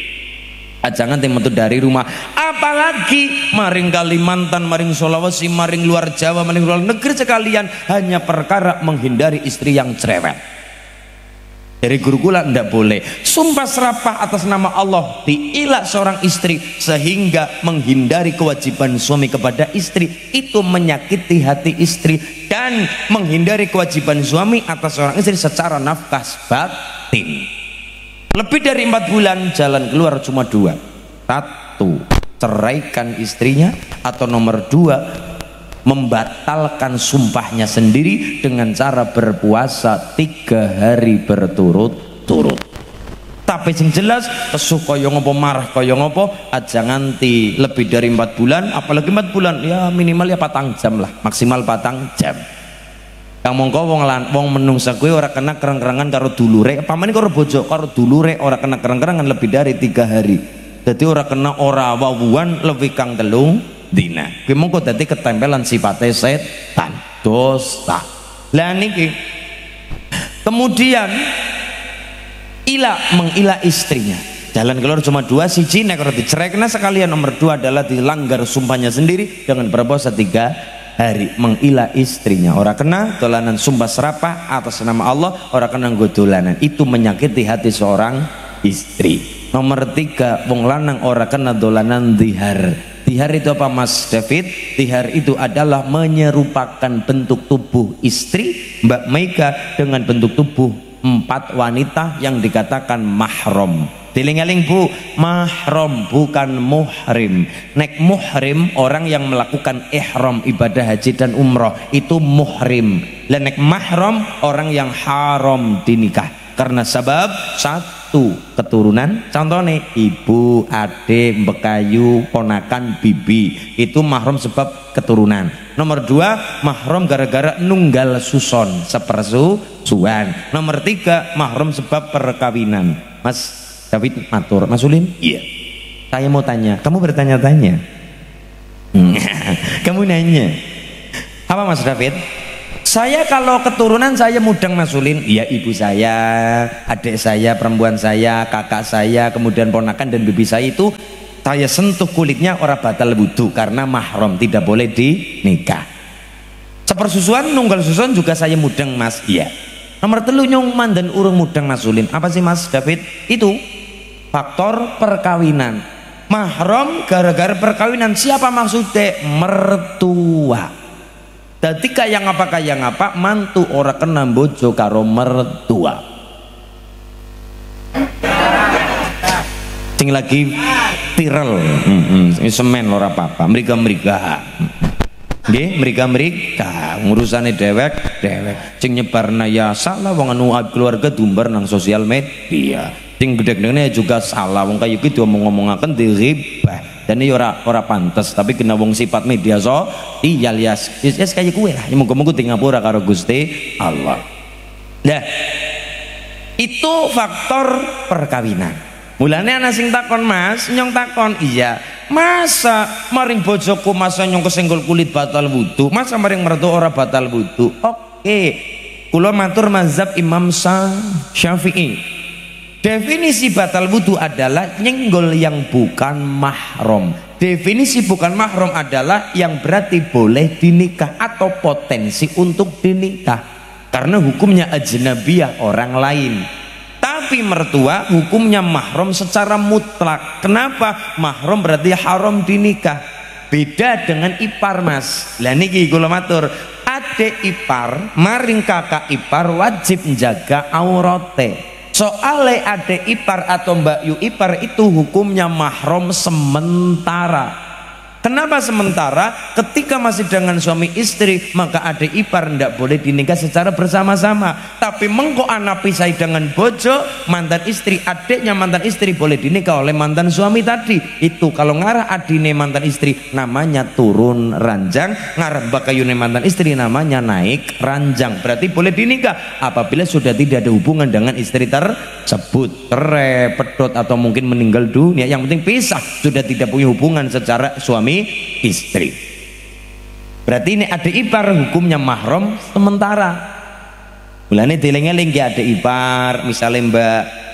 Aja nganti metu dari rumah, apalagi maring Kalimantan, maring Sulawesi, maring luar Jawa, maring luar negeri sekalian, hanya perkara menghindari istri yang cerewet. Dari guru kula ndak boleh sumpah serapah atas nama Allah diilah seorang istri sehingga menghindari kewajiban suami kepada istri, itu menyakiti hati istri, dan menghindari kewajiban suami atas seorang istri secara nafkah batin. Lebih dari 4 bulan jalan keluar cuma 2. 1, ceraikan istrinya, atau nomor 2, membatalkan sumpahnya sendiri dengan cara berpuasa 3 hari berturut-turut. Tapi yang jelas kesuh kaya ngopo, marah kaya ngopo, aja nganti lebih dari 4 bulan, apalagi 4 bulan ya minimal ya 4 jam lah, maksimal 4 jam. Yang mongko wong menungsa kuwi ora kena kereng-kerengan karo dulure, pamane karo bojo, karo dulure ora kena kereng-kerengan lebih dari 3 hari. Jadi ora kena ora wawuan lebih kang 3 dina. Kuwi mongko dadi ketempelan sifate setan, dosa. Lah niki kemudian mengilah istrinya. Jalan keluar cuma 2, siji nek ora dicerai kena sekalian, nomor 2 adalah dilanggar sumpahnya sendiri dengan berpuasa 3 hari. Mengilah istrinya, ora kena dolanan sumpah serapah atas nama Allah, ora kena nggo dolanan, itu menyakiti hati seorang istri. Nomor 3, wong lanang ora kena dolanan dihar. Dihar itu apa Mas David? Dihar itu adalah menyerupakan bentuk tubuh istri Mbak Meika dengan bentuk tubuh 4 wanita yang dikatakan mahram. Diling-eling Bu, mahram bukan muhrim. Nek muhrim orang yang melakukan ihram ibadah haji dan umroh, itu muhrim. Dan nek mahram orang yang haram dinikah karena sebab 1 keturunan, contohnya ibu, adik, bekayu, ponakan, bibi, itu mahram sebab keturunan. Nomor 2 mahram gara-gara nunggal suson sepersusuan. Nomor 3 mahram sebab perkawinan. Mas David matur, Mas Ulin, iya. Saya mau tanya, kamu bertanya-tanya. Kamu nanya, apa Mas David? Saya kalau keturunan saya mudeng Mas Ulin. Iya, ibu saya, adik saya, perempuan saya, kakak saya, kemudian ponakan dan bibi saya itu saya sentuh kulitnya ora batal wudu karena mahram, tidak boleh dinikah. Sepersusuan, nunggal susun juga saya mudeng Mas. Iya. Nomor 3 nyong mandan urung mudeng Mas Ulin. Apa sih Mas David? Itu faktor perkawinan. Mahram gara-gara perkawinan, siapa maksudnya? Mertua. Jadi kayak ngapa mantu ora kena bojo karo mertua. Sing lagi viral, semen ora apa-apa, mereka nggih, mereka ngurusane dewek sing nyebarna ya salah, wong anu keluarga dumbar nang sosial media. Sing gedhe-gedhene juga salah, wong kaya iki diomong-omongaken diribah. Dan ini ora pantes, tapi kena wong sifat media iya lias kayak kue lah, muga-muga di ngapura karo Gusti Allah. Nah, itu faktor perkawinan. Mulane ana sing takon, Mas, nyong takon, iya, masa maring bojoku masa nyong kesenggol kulit batal wudu, masa maring mertua ora batal wudu? Oke, kula matur mazhab Imam Syafi'i. Definisi batal wudu adalah nyenggol yang bukan mahram. Definisi bukan mahram adalah yang berarti boleh dinikah atau potensi untuk dinikah, karena hukumnya ajnabiyah, orang lain. Tapi mertua hukumnya mahram secara mutlak. Kenapa? Mahram berarti haram dinikah. Beda dengan ipar, Mas. Lah niki kula matur, adik ipar maring kakak ipar wajib menjaga aurate. Soalnya adik ipar atau mbak yu ipar itu hukumnya mahram sementara. Kenapa sementara? Ketika masih dengan suami istri, maka adik ipar tidak boleh dinikah secara bersama-sama. Tapi mengko anak pisah dengan bojo, mantan istri, adiknya mantan istri boleh dinikah oleh mantan suami tadi. Itu kalau ngarah adine mantan istri namanya turun ranjang, ngarah bakayune mantan istri namanya naik ranjang. Berarti boleh dinikah apabila sudah tidak ada hubungan dengan istri tersebut, cerai, pedot atau mungkin meninggal dunia. Yang penting pisah, sudah tidak punya hubungan secara suami istri. Berarti ini adik ipar hukumnya mahram sementara. Mulane dieling-eling ki adik ipar, misalnya Mbak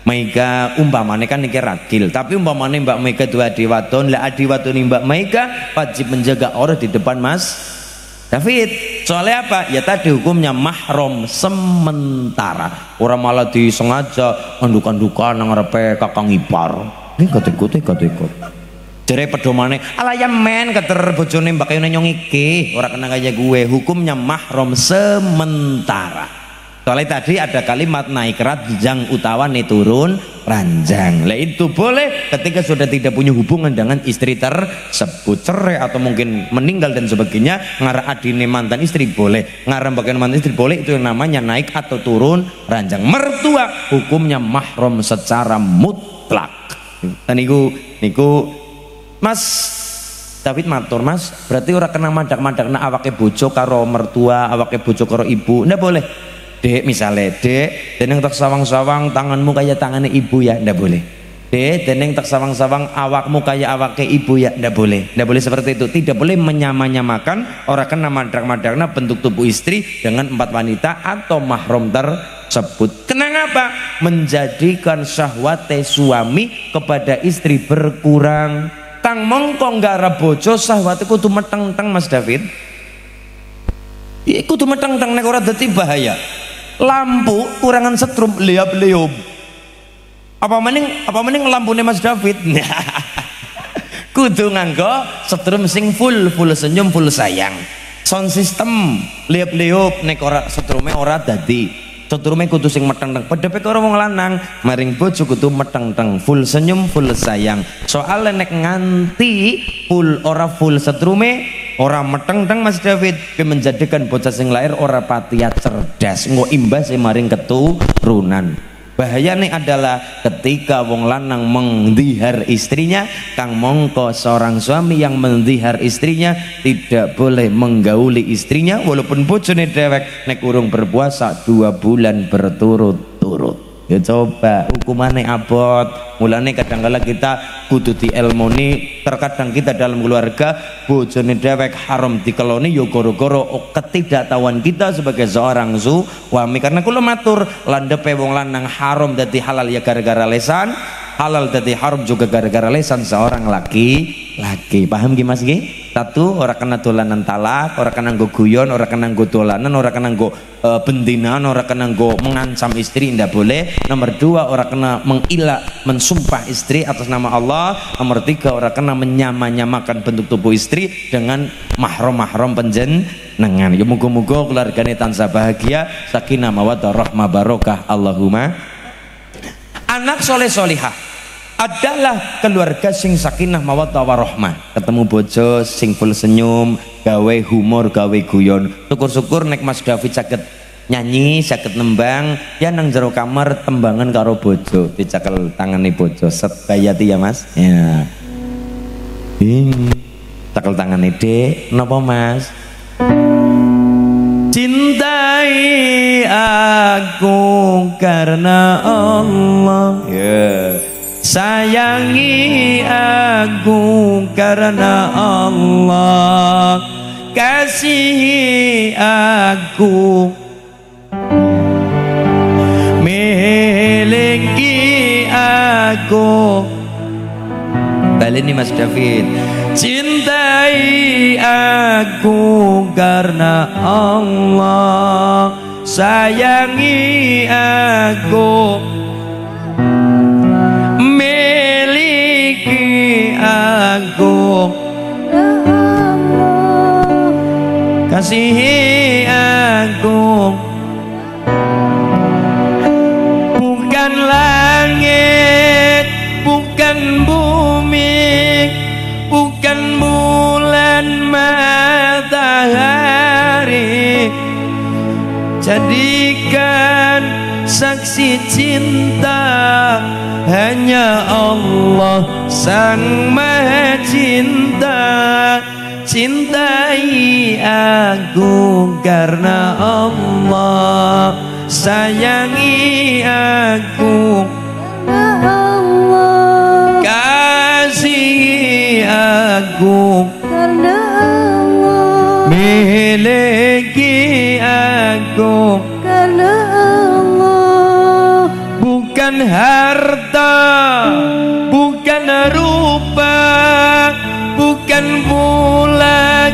Mega umpamane kan iki ragil, tapi umpamane Mbak Mega dua adi wadon, lah adi wadon Mbak Mega wajib menjaga aurat di depan Mas David. Soalnya apa? Ya tadi hukumnya mahram sementara. Orang malah disengaja andukan-andukan nang ngarepe kakang ipar. Ini ikut. Jere pedomane, ala ya men keter bojone Mbak Kayune nyong iki, ora kena kaya gue. Hukumnya mahram sementara. Soalnya tadi ada kalimat naik ranjang utawane turun ranjang. Lah itu boleh ketika sudah tidak punya hubungan dengan istri tersebut, cerai atau mungkin meninggal dan sebagainya. Ngarah adine mantan istri boleh, ngarah bagian mantan istri boleh. Itu yang namanya naik atau turun ranjang. Mertua hukumnya mahram secara mutlak. Dan niku Mas David matur, Mas berarti orang kena madak-madakna awake bojo karo mertua, awake bojo karo ibu, ndak boleh. Dek misalnya, dek deneng tak sawang-sawang tanganmu kayak tangannya ibu ya, ndak boleh. Dek deneng tak sawang-sawang awakmu kayak awake ibu ya, ndak boleh. Ndak boleh seperti itu. Tidak boleh menyamakan orang kena madak-madakna bentuk tubuh istri dengan 4 wanita atau mahram tersebut. Kenapa? Menjadikan syahwate suami kepada istri berkurang. Kang mongko nggara bojo syahwate kudu meteng-teng Mas David. Iku kudu meteng-teng nek ora dadi bahaya. Lampu kurangan setrum liap-liup. Apa mending lampune Mas David? Kudu nganggo setrum sing full senyum, full sayang. Sound system liap-liup nek ora setrume ora dadi. Setrume kudu sing meteng-teng. Pedepe karo wong lanang, maring bojo kudu meteng-teng, full senyum, full sayang. Soale nek nganti ora full setrume, ora meteng-teng Mas David, menjadikan bocah sing lahir ora patia cerdas, nggo imbas maring keturunan. Bahayane adalah ketika wong lanang mendihar istrinya, kang mongko seorang suami yang mendihar istrinya tidak boleh menggauli istrinya walaupun bojone dewek nek urung berpuasa 2 bulan berturut-turut. Ya coba hukumannya abot. Mulane kadang-kala kita kudu dielmoni. Terkadang kita dalam keluarga bojone dewek haram dikeloni yo goro-goro ketidaktahuan kita sebagai seorang suami. Karena kula matur landepe wong lanang haram dadi halal ya gara-gara lesan, halal dadi haram juga gara-gara lesan seorang laki-laki. Paham ki Mas ki? Satu, ora kena dolanan talak, ora kena nggo guyon, ora kena nggo dolanan, ora kena nggo bendinaan, ora kena nggo mengancam istri, ndak boleh. Nomor 2, ora kena mensumpah istri atas nama Allah. Nomor 3, ora kena menyamakan bentuk tubuh istri dengan mahram panjenengan. Ya muga-muga keluargane tansah bahagia, sakinah mawaddah rahmah barokah Allahumma. Anak soleh solihah adalah keluarga sing sakinah mawaddah warahmah. Ketemu bojo sing full senyum, gawe humor, gawe guyon. Syukur-syukur nek Mas David saged nyanyi, saged nembang, ya nang jero kamar tembangan karo bojo, dicekel tangane bojo, set bayati ya Mas. Ya. Cekel tangane, Dek. Napa Mas? Cintai aku karena Allah. Yeah. Sayangi aku karena Allah, kasihi aku, miliki aku. Balik nih Mas David. Cintai aku karena Allah, sayangi aku, miliki aku, kasihi aku. Bukan langit, bukan bumi, bukan bulan matahari, jadikan saksi cinta hanya Allah Sang Maha Cinta. Cintai aku karena Allah, sayangi aku, kasihi aku karena Allah, miliki aku karena Allah. bukan bukan harta, bukan rupa, bukan pula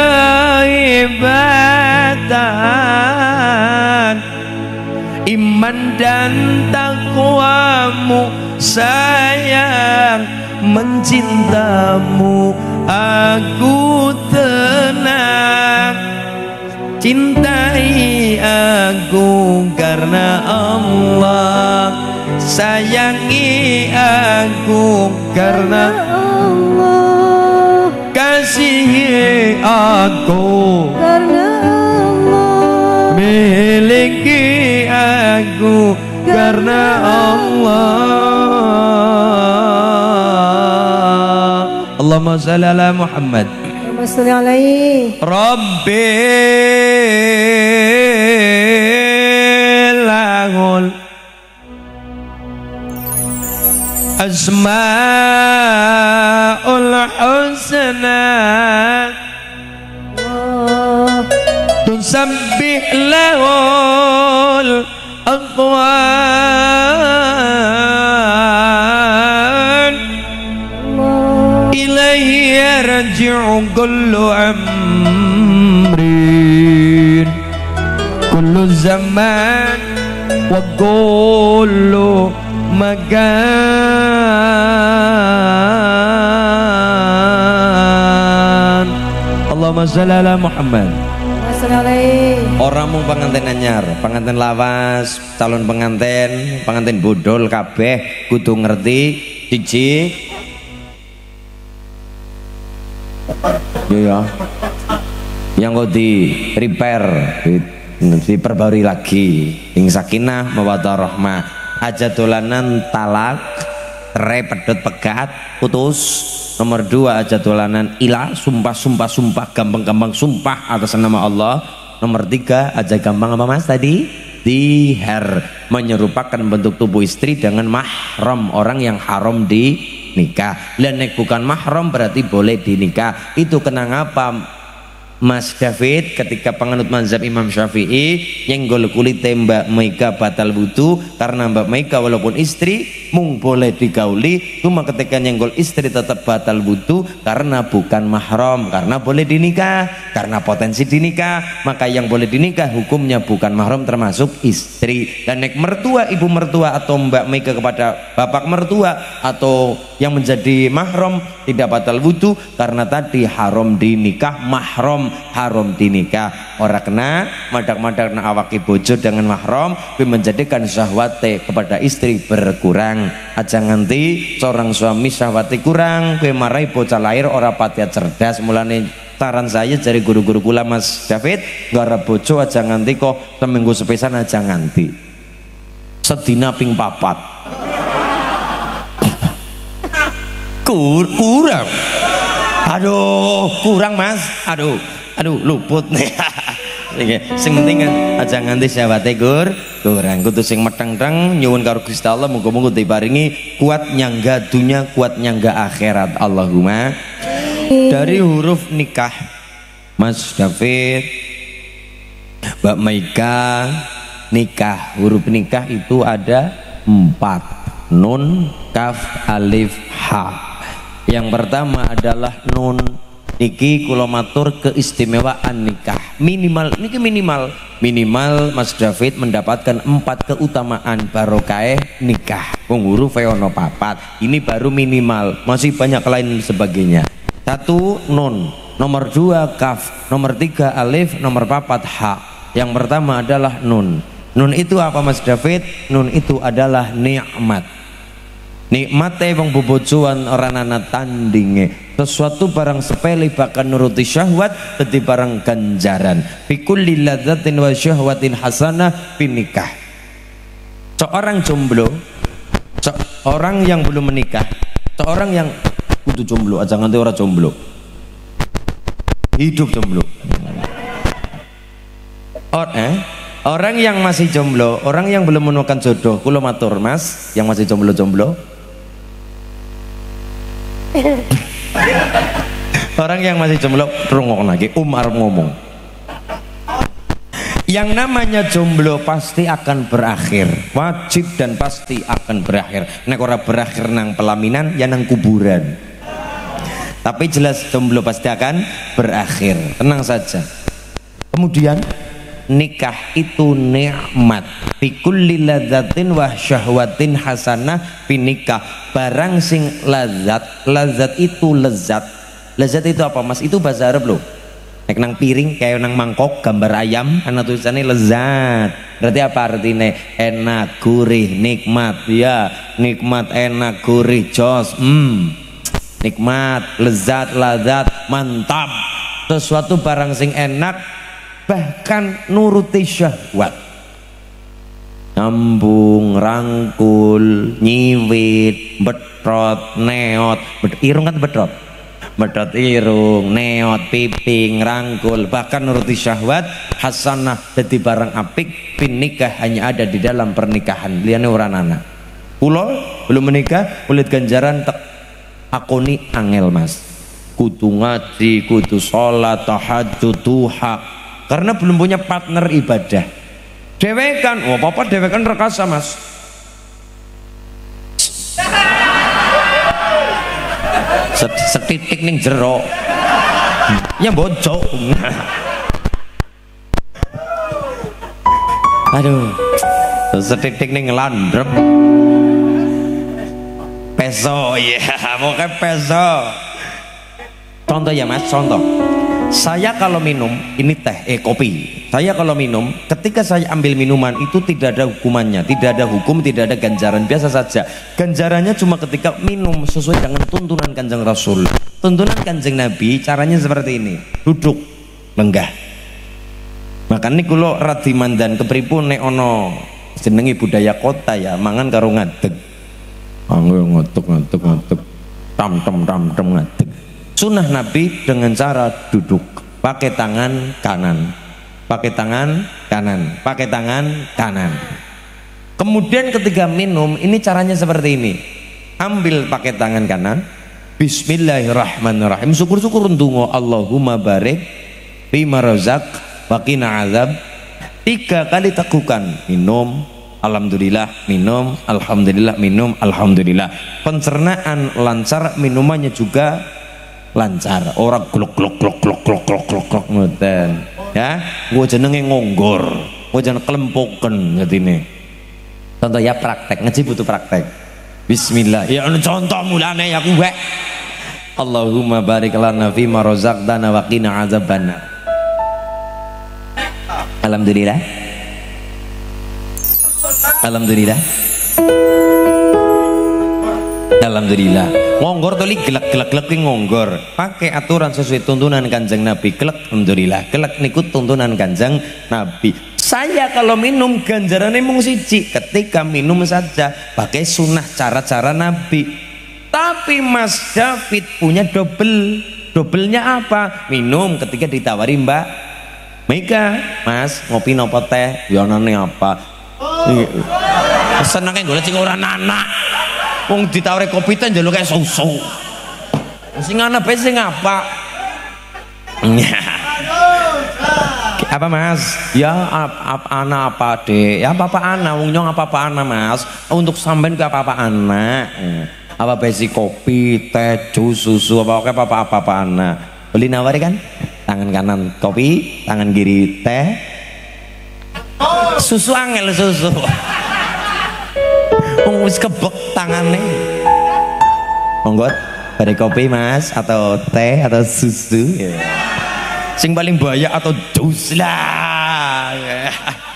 kehebatan. Iman dan takwamu sayang, mencintamu aku tenang. Cintai aku karena Allah, sayangi aku karena Allah, kasihi aku karena Allah, miliki aku karena Allah. Allahumma shalli ala Muhammad. Allahumma shalli alaihi. Rabbi lahul asmaul husna tusabbih lahul aqwan ilaihi yarji'u kullu amrin kullu zaman wa kullu makan. Allahumma shalli ala Muhammad. Orang mung pengantin anyar, pengantin lawas, calon pengantin, pengantin bodol kabeh kudu ngerti siji. Ya. Yang kok di repair, diperbarui lagi. Ing sakinah mawaddah rahmah. Aja dolanan talak, cerai pedot pegat, putus. Nomor 2 aja dolanan ilah, sumpah gampang sumpah atas nama Allah. Nomor 3 aja gampang apa mas tadi? Dihar, menyerupakan bentuk tubuh istri dengan mahram, orang yang haram di nikah. Dan nek bukan mahram berarti boleh dinikah. Itu kenapa Mas David ketika penganut mazhab Imam Syafi'i nyenggol kulit Mbak Mega batal wudu karena Mbak Mega walaupun istri mung boleh digauli, cuma ketika nyenggol istri tetap batal wudu karena bukan mahram, karena boleh dinikah, karena potensi dinikah. Maka yang boleh dinikah hukumnya bukan mahram termasuk istri. Dan nek mertua, ibu mertua atau Mbak Mega kepada bapak mertua atau yang menjadi mahram tidak batal wudu karena tadi haram dinikah, mahram haram dinikah. Ora kena madak-madak na awaki bojo dengan mahram menjadikan syahwate kepada istri berkurang. Aja nganti seorang suami syahwati kurang kowe marai bocah lahir ora patia cerdas. Mulane saran saya dari guru-guru kula Mas David, gara bojo aja nganti kok seminggu sepisan, aja nganti sedina ping 4 kurang. Aduh, kurang mas. Aduh, luput nih. Sing penting aja nganti syahwate kurang. Kudu sing meteng-teng nyuwun karo Gusti Allah muga-muga diparingi kuat nyangga dunya, kuat nyangga akhirat. Allahumma. Dari huruf nikah, Mas David, Mbak Maika, nikah, huruf nikah itu ada 4. Nun, kaf, alif, ha. Yang pertama adalah nun. Niki kula matur keistimewaan nikah. Minimal niki minimal Mas David mendapatkan 4 keutamaan barokah nikah. Wong huruf ono 4. Ini baru minimal, masih banyak lain sebagainya. 1 nun, nomor 2 kaf, nomor 3 alif, nomor 4 ha. Yang pertama adalah nun. Nun itu apa Mas David? Nun itu adalah nikmat. Nikmate wong bobojoan ora ana tandinge. Sesuatu barang sepele bahkan nuruti syahwat dadi barang ganjaran. Bikulli ladzatin wa syahwatin hasanah binikah. Seorang jomblo, seorang yang belum menikah, seorang yang kudu jomblo aja nganti ora jomblo. Hidup jomblo. Orang yang masih jomblo, orang yang belum menemukan jodoh, kula matur Mas, yang masih jomblo-jomblo. Orang yang masih jomblo rungok lagi arep ngomong. Yang namanya jomblo pasti akan berakhir, wajib dan pasti akan berakhir. Nek ora berakhir nang pelaminan ya nang kuburan. Tapi jelas jomblo pasti akan berakhir, tenang saja. Kemudian nikah itu nikmat, bikulli ladzatin wa syahwatin hasanah binikah. Barang sing lazat itu lezat. Lezat itu apa Mas? Itu bahasa Arab loh. Nek nang piring kayak nang mangkok gambar ayam ana tulisannya lezat. Berarti apa artinya? Enak, gurih, nikmat. Ya, nikmat, enak, gurih, jos. Nikmat, lezat, lazat, mantap. Sesuatu barang sing enak bahkan nuruti syahwat. Nyambung, rangkul, nyiwit, betrot, neot. Irung kan betrot. Medot irung, neot, piping, rangkul, bahkan nuruti syahwat, hasanah jadi barang apik, pinikah hanya ada di dalam pernikahan. Liane orang anak. Pulau belum menikah, kulit ganjaran tak akoni angel Mas. Kudu ngaji, kudu sholat, tahajud, duha. Karena belum punya partner ibadah. Dewekan, oh papa dewekan rekasa Mas. Setitik ning jero ya bocok. Aduh, setitik ning landrep peso ya, pokoknya peso. Contoh ya Mas, contoh saya kalau minum ini teh kopi, saya kalau minum ketika saya ambil minuman itu tidak ada hukumannya, tidak ada hukum, tidak ada ganjaran, biasa saja. Ganjarannya cuma ketika minum sesuai dengan tuntunan Kanjeng Rasul, tuntunan Kanjeng Nabi. Caranya seperti ini, duduk lenggah. Makanya kalau radiman dan kepripun nek ono jenengi budaya kota ya mangan karo ngadeg, ngotuk tam ngadeg. Sunnah Nabi dengan cara duduk, pakai tangan kanan, pakai tangan kanan, pakai tangan kanan. Kemudian ketika minum ini caranya seperti ini, ambil pakai tangan kanan, Bismillahirrahmanirrahim, syukur-syukur ndonga Allahumma barik bima razaq wa qina azab. 3 kali tegukan, minum alhamdulillah, minum alhamdulillah, minum alhamdulillah. Pencernaan lancar, minumannya juga lancar, orang glok ngoten ya. Gua jenenge ngonggor, gua jeneng kelempoken ngetine. Contoh ya praktek, ngaji butuh praktek. Bismillah ya contoh mulane ya kuwe. Allahumma barik lana fi ma razaqtana wa qina azabannar. Alhamdulillah, alhamdulillah, alhamdulillah. Ngonggor tuli gelek-gelek ngonggor, pakai aturan sesuai tuntunan Kanjeng Nabi. Gelek alhamdulillah, gelek niku tuntunan Kanjeng Nabi. Saya kalau minum ganjarannya mung siji, ketika minum saja pakai sunnah cara-cara Nabi. Tapi Mas David punya doublenya apa? Minum ketika ditawari Mbak Mega, Mas ngopi nopo teh, yonane apa? Senengnya golek sing ora anak. Wong ditawari kopi teh njaluk kayak susu. Sing ana bae sing apa? Apa Mas? Ya ana apa Dek? Ya apa ana wong nyong apa ana Mas? Untuk sampean ke apa ana? Apa besi kopi, teh, jus, susu apa apa ana? Beli nawari kan? Tangan kanan kopi, tangan kiri teh. Susu angel susu. Wis kebek tangane. Monggo pada kopi Mas atau teh atau susu ya. Sing paling banyak atau jus lah ya.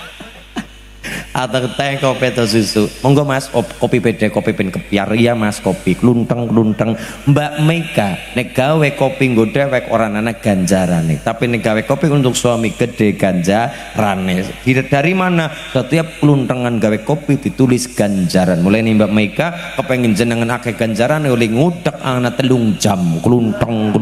Atau teh, kopi atau susu. Monggo Mas, kopi beda, kopi pen kepiar ya Mas, kopi klunteng Mbak Mega nek gawe kopi nggo dhewek ora ana ganjarane, tapi nek gawe kopi untuk suami gede ganjarane. Dari mana? Setiap kluntengan gawe kopi ditulis ganjaran. Mulai nih Mbak Mega kepengen jenengan akeh ganjarane oleh ngudek ana 3 jam klunteng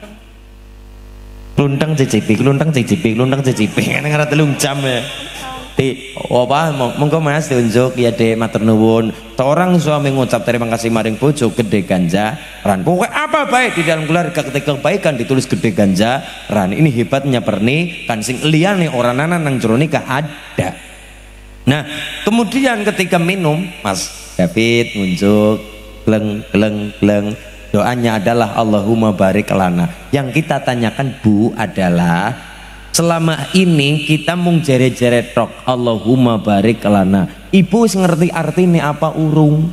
klunteng cicipi ngene ngara 3 jam ya. Apa monggo Mas tunjuk ya Dek, matur nuwun. Seorang suami ngucap terima kasih maring bojo gede ganjaran. Pokoknya apa baik di dalam keluarga ketika kebaikan ditulis gede ganjaran. Ini hebatnya pernikahan sing liyane ora nana nang jero nikah ada. Nah, kemudian ketika minum Mas David ngunjuk gleng gleng gleng, doanya adalah Allahumma barik lana. Yang kita tanyakan Bu adalah selama ini kita mung jere-jere tok Allahumma barik lana. Ibu ngerti artinya apa urung?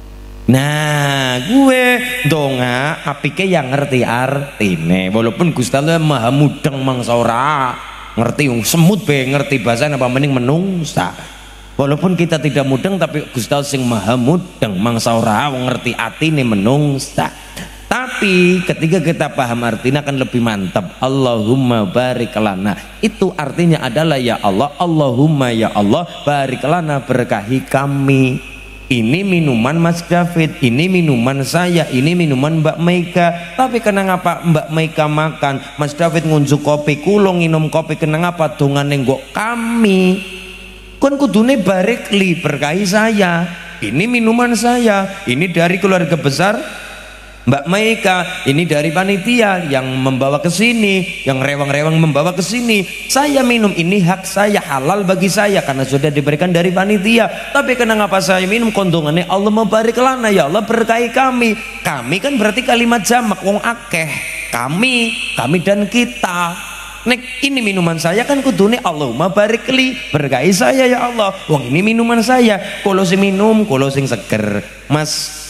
Nah, gue donga apike yang ngerti artine. Walaupun Gusti Allah maha mudeng mangsa ora ngerti wong semut be ngerti bahasa apa mending menungsa. Walaupun kita tidak mudeng tapi Gusti Allah sing maha mudeng mangsa ora ngerti atine menungsa. Tapi ketika kita paham artinya akan lebih mantap. Allahumma barik lana, itu artinya adalah ya Allah, Allahumma ya Allah barik lana, berkahi kami. Ini minuman Mas David, ini minuman saya, ini minuman Mbak Meika. Tapi kenapa Mbak Meika makan, Mas David ngunjuk kopi, kulung minum kopi, kenapa dongane nggo kami? Kon kudune barik li, berkahi saya. Ini minuman saya, ini dari keluarga besar Mbak Meika, ini dari panitia yang membawa ke sini, yang rewang-rewang membawa ke sini. Saya minum, ini hak saya, halal bagi saya karena sudah diberikan dari panitia. Tapi kenapa saya minum kondongannya Allah barik lana, ya Allah berkahi kami. Kami kan berarti kalimat jamak wong akeh. Kami dan kita. Nek ini minuman saya kan kudune Allahumma barik li, berkahi saya ya Allah. Wong ini minuman saya, kalau sing minum, kalau sing seger. Mas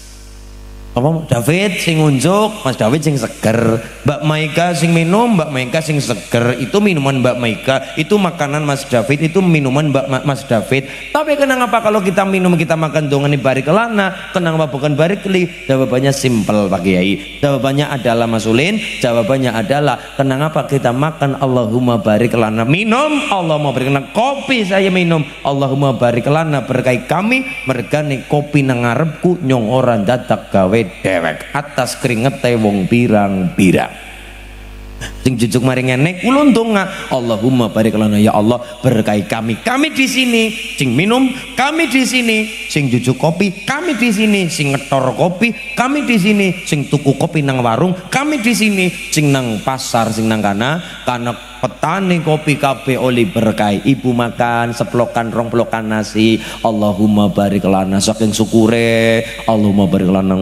apa David sing ngunjuk, Mas David sing seger. Mbak Meika sing minum, Mbak Meika sing seger. Itu minuman Mbak Meika, itu makanan Mas David, itu minuman Mas David. Tapi kenapa kalau kita minum kita makan dongani barik lana, kenapa bukan barik li? Jawabannya simpel Pak Kiai. Jawabannya adalah Mas Ulin, jawabannya adalah kenapa kita makan Allahumma barik lana, minum Allahumma barik lana, kopi saya minum Allahumma barik lana, berkahi kami mergane kopi nang ngarepku nyong ora dadak gawe dewek atas keringetnya wong pirang-pirang. Sing jujuk maring enek ulun donga Allahumma barik lana ya Allah berkahi kami di sini sing minum, kami di sini sing jujuk kopi, kami di sini sing ngetor kopi, kami di sini sing tuku kopi nang warung, kami di sini sing nang pasar, sing nang kana petani kopi kabeh oli berkahi. Ibu makan seplokan rong plokan nasi Allahumma barik lana, saking syukure Allahumma barik lana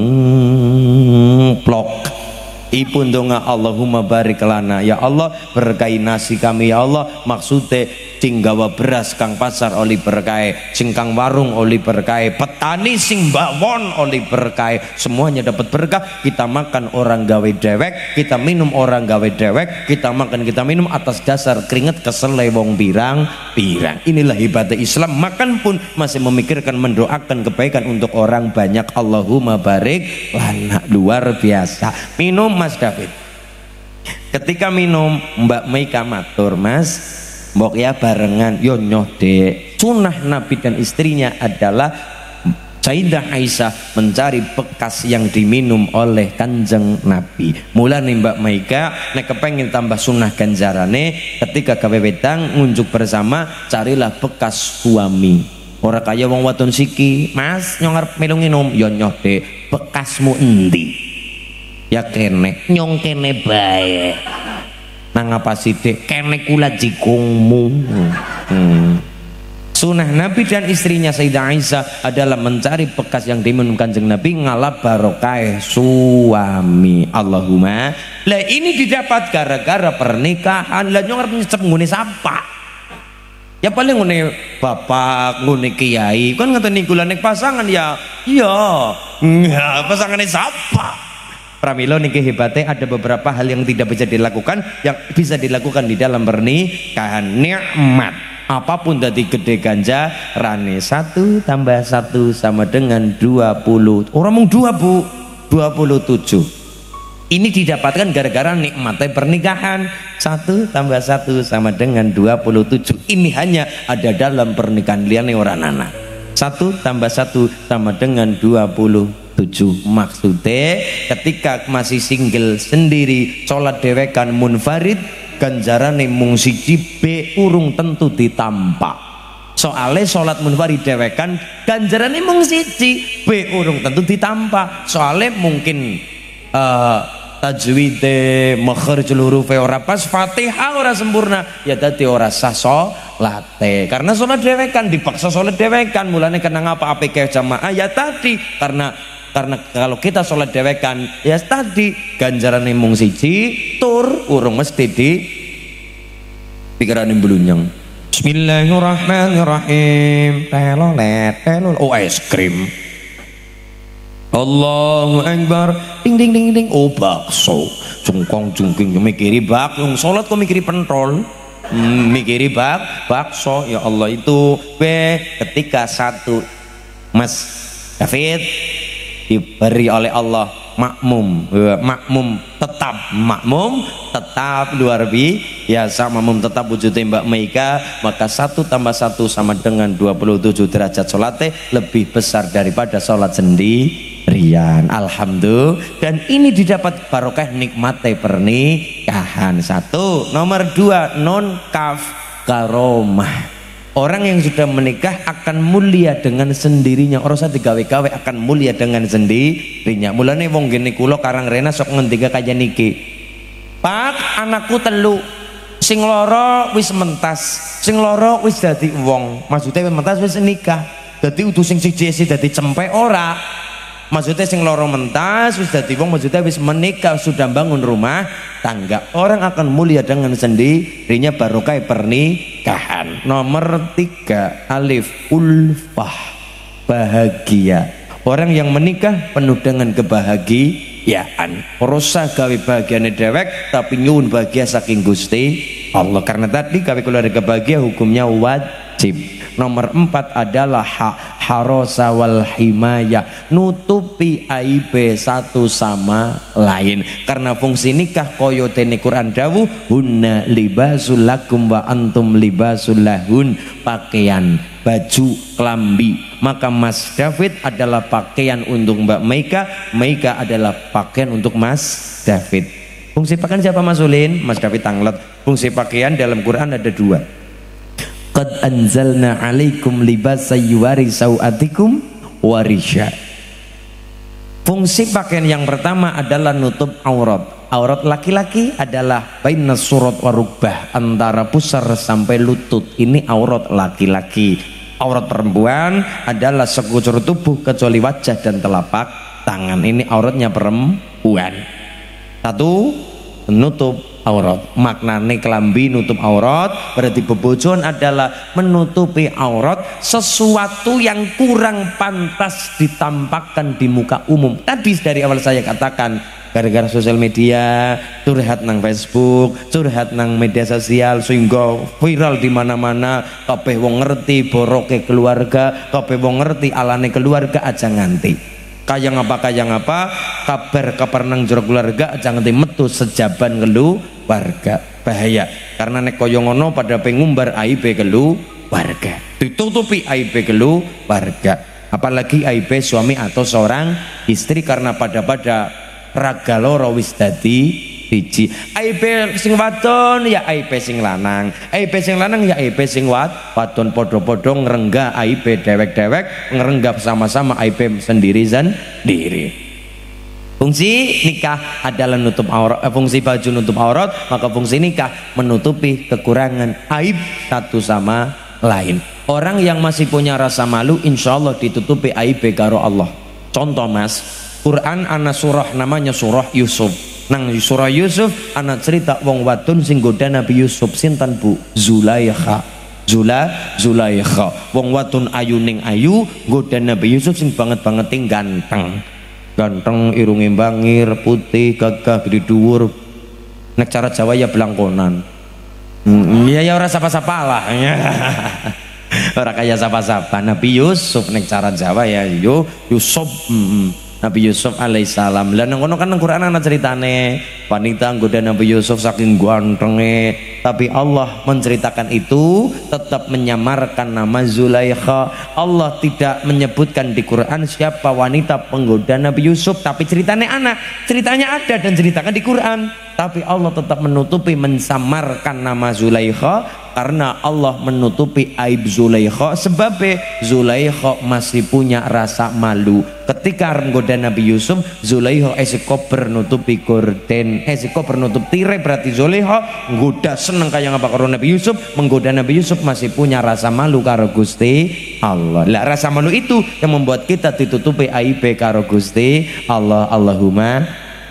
plok. Ibu ndonga Allahumma barik lana ya Allah berkahi nasi kami ya Allah, maksudnya sing gawa beras kang pasar oli berkahi, sing kang warung oli berkahi, petani sing bawon oli berkahi, semuanya dapat berkah. Kita makan orang gawe dewek, kita minum orang gawe dewek, kita makan kita minum atas dasar keringet kesele wong pirang-pirang. Inilah hebatnya Islam, makan pun masih memikirkan mendoakan kebaikan untuk orang banyak. Allahumma barik lana, luar biasa. Minum Mas David, ketika minum Mbak Meika matur, Mas mbok ya barengan yo nyoh dek. Sunnah Nabi dan istrinya adalah Sayyidah Aisyah mencari bekas yang diminum oleh Kanjeng Nabi. Mulane Mbak Meika nek kepengin tambah sunnah ganjarane ketika gawe wedang ngunjuk bersama, carilah bekas suami. Ora kaya wong wadon siki, Mas nyong arep melu nginum, yo nyoh dek, bekasmu endi? Ya kene nyong kene bae nang apa sih dek, kene kula jikungmu. Sunnah Nabi dan istrinya Sayyidah Aisyah adalah mencari bekas yang diminum Kanjeng Nabi ngalap barokah suami. Allahumma, lah ini didapat gara-gara pernikahan. Lah nyong arep nyecep ngene sapa? Ya paling ngene bapak, ngene kiai kan ngoten niku. Lah nek pasangan ya iya pasangane sapa? Pramilo niki hebatnya ada beberapa hal yang tidak bisa dilakukan, yang bisa dilakukan di dalam pernikahan. Nikmat apapun dari gede ganja rane 1 tambah 1 sama dengan 20. Orang mau 2 Bu, 27. Ini didapatkan gara-gara nikmatnya pernikahan. 1 tambah 1 sama dengan 27. Ini hanya ada dalam pernikahan liane orang anak. 1 tambah 1 sama dengan 27. Maksudnya ketika masih single sendiri sholat dewekan munfarid ganjarane mung siji be urung tentu ditampak. Soale salat munfarid dhewekan ganjarane mung siji, B urung tentu ditampa. Soale mungkin tajwide makharijul hurufe ora pas, Fatihah ora sempurna, ya dadi ora sah salate. Karena salat dhewekan dipaksa salat dhewekan, mulane kena ngapa APK jamaah ya tadi karena kalau kita sholat dewekan ya tadi ganjarannya mung siji tur urung mesti di pikirannya belunyang. Bismillahirrahmanirrahim. Telolet oh es krim. Allahu Akbar. Ding ding ding ding. Oh bakso jungkong jungking mikiri bak yang sholat kok mikiri pentol. Mikiri bakso ya Allah. Itu ketika satu Mas David diberi oleh Allah makmum tetap luar biasa, makmum tetap wujudnya Mbak Meika, maka 1 tambah 1 sama dengan 27 derajat sholatnya lebih besar daripada sholat sendirian. Alhamdulillah. Dan ini didapat barokah nikmatnya pernikahan. 1. Nomor 2 non kaf karomah. Orang yang sudah menikah akan mulia dengan sendirinya. Orang saya digawe-gawe akan mulia dengan sendirinya. Mulane wong gene kula Karang Rena sok ngendika kaya niki. Pak, anakku telu. Sing loro wis mentas, sing loro wis dadi wong. Maksudnya wis mentas wis nikah. Dadi udu sing siji dadi cempek ora. Maksudnya sing loro mentas wis dadi wong, maksudnya wis menikah, sudah bangun rumah tangga. Orang akan mulia dengan sendirinya barokah pernikahan. Nomor 3 alif ulfah, bahagia. Orang yang menikah penuh dengan kebahagiaan. Ora gawe bahagiane dewek tapi nyuwun bahagia saking Gusti Allah. Karena tadi gawe keluarga bahagia hukumnya wajib. Nomor 4 adalah harosa wal himaya, nutupi aib satu sama lain. Karena fungsi nikah koyo dene Quran dawuh hunna libasul lakum wa antum libasul lahun, pakaian, baju, klambi. Maka Mas David adalah pakaian untuk Mbak Meika, Meika adalah pakaian untuk Mas David. Fungsi pakaian siapa Mas Ulin? Mas David Tanglet. Fungsi pakaian dalam Quran ada 2. Qad anzalna alaikum libasa yuwari sawatikum warisha. Fungsi pakaian yang pertama adalah nutup aurat. Aurat laki-laki adalah baina surat warukbah, antara pusar sampai lutut. Ini aurat laki-laki. Aurat perempuan adalah sekujur tubuh kecuali wajah dan telapak tangan. Ini auratnya perempuan. 1 nutup aurat. Maknane kelambi nutup aurat berarti bebojon adalah menutupi aurat sesuatu yang kurang pantas ditampakkan di muka umum. Tadi dari awal saya katakan gara-gara sosial media, curhat nang Facebook, curhat nang media sosial sehingga viral di mana-mana. Kabeh wong ngerti boroke keluarga, kabeh wong ngerti alane keluarga aja nganti. Kayak apa kabar nang jero keluarga aja nganti metu sejaban keluarga. Bahaya karena nek koyo ngono pada pengumbar aib keluarga, ditutupi aib keluarga, apalagi aib suami atau seorang istri, karena pada raga loro wis dadi siji. Aib sing wadon ya aib sing lanang, aib sing lanang ya aib sing wadon, podo-podo ngrenggah aib dewek-dewek, ngrenggah sama-sama aib sendiri. Fungsi nikah adalah nutup aurat, fungsi baju nutup aurat, maka fungsi nikah menutupi kekurangan aib satu sama lain. Orang yang masih punya rasa malu insya Allah ditutupi aib karo Allah. Contoh Mas, Quran ana surah namanya surah Yusuf. Nang surah Yusuf ana cerita wong wadon sing goda Nabi Yusuf, sinten Bu? Zulaikha. Zulaikha. Wong wadon ayu ning ayu goda Nabi Yusuf sing banget-banget ganteng, irunge bangir, putih, gagah, gede dhuwur. Nek cara Jawa ya blangkonan. Ya ora sapa-sapa lah. Ora kaya sapa-sapa. Nabi Yusuf nek cara Jawa ya Yusuf. Nabi Yusuf alaihissalam. Lah nang kono kan nang Quran ana ceritane wanita nggoda Nabi Yusuf saking gantenge, tapi Allah menceritakan itu tetap menyamarkan nama Zulaikha. Allah tidak menyebutkan di Quran siapa wanita penggoda Nabi Yusuf, tapi ceritanya ada dan ceritakan di Quran. Tapi Allah tetap menutupi mensamarkan nama Zulaikha karena Allah menutupi aib Zulaikha. Sebab Zulaikha masih punya rasa malu ketika menggoda Nabi Yusuf. Zulaikha esiko bernutupi gorden, esiko bernutup tirai, berarti Zulaikha nggoda seneng kaya ngapa karo Nabi Yusuf, menggoda Nabi Yusuf masih punya rasa malu karo Gusti Allah. Lah rasa malu itu yang membuat kita ditutupi aib karo Gusti Allah. Allahumma.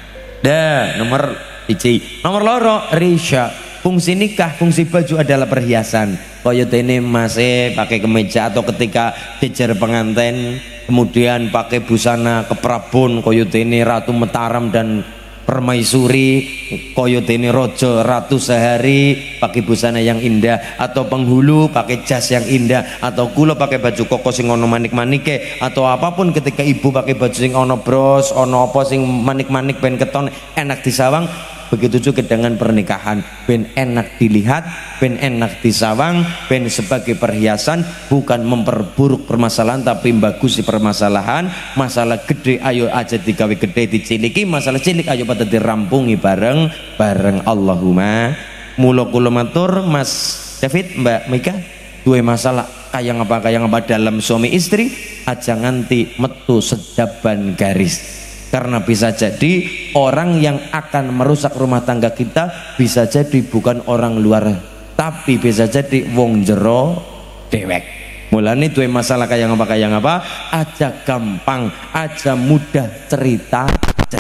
Nomor 1. Nomor loro, risya. Fungsi nikah, fungsi baju adalah perhiasan. Kaya dene masih pakai kemeja atau ketika jejer pengantin kemudian pakai busana keprabon kaya dene Ratu Mataram dan Permaisuri, kaya dene Raja Ratu Sehari pakai busana yang indah, atau penghulu pakai jas yang indah, atau kula pakai baju koko sing ono manik-manike, atau apapun ketika ibu pakai baju sing ono bros, ono apa sing manik-manik ben keton enak disawang. Begitu juga dengan pernikahan, ben enak dilihat, ben enak disawang, ben sebagai perhiasan, bukan memperburuk permasalahan tapi bagusi permasalahan. Masalah gede ayo aja digawe gede diciliki, masalah cilik ayo pada dirampungi bareng. Allahumma. Mula kula matur Mas David, Mbak Mika, dua masalah kaya ngapa dalam suami istri aja nganti metu sejaban garis. Karena bisa jadi orang yang akan merusak rumah tangga kita bisa jadi bukan orang luar, tapi bisa jadi wong jero dewek. Mulane duwe masalah kaya ngapa aja gampang, aja mudah cerita.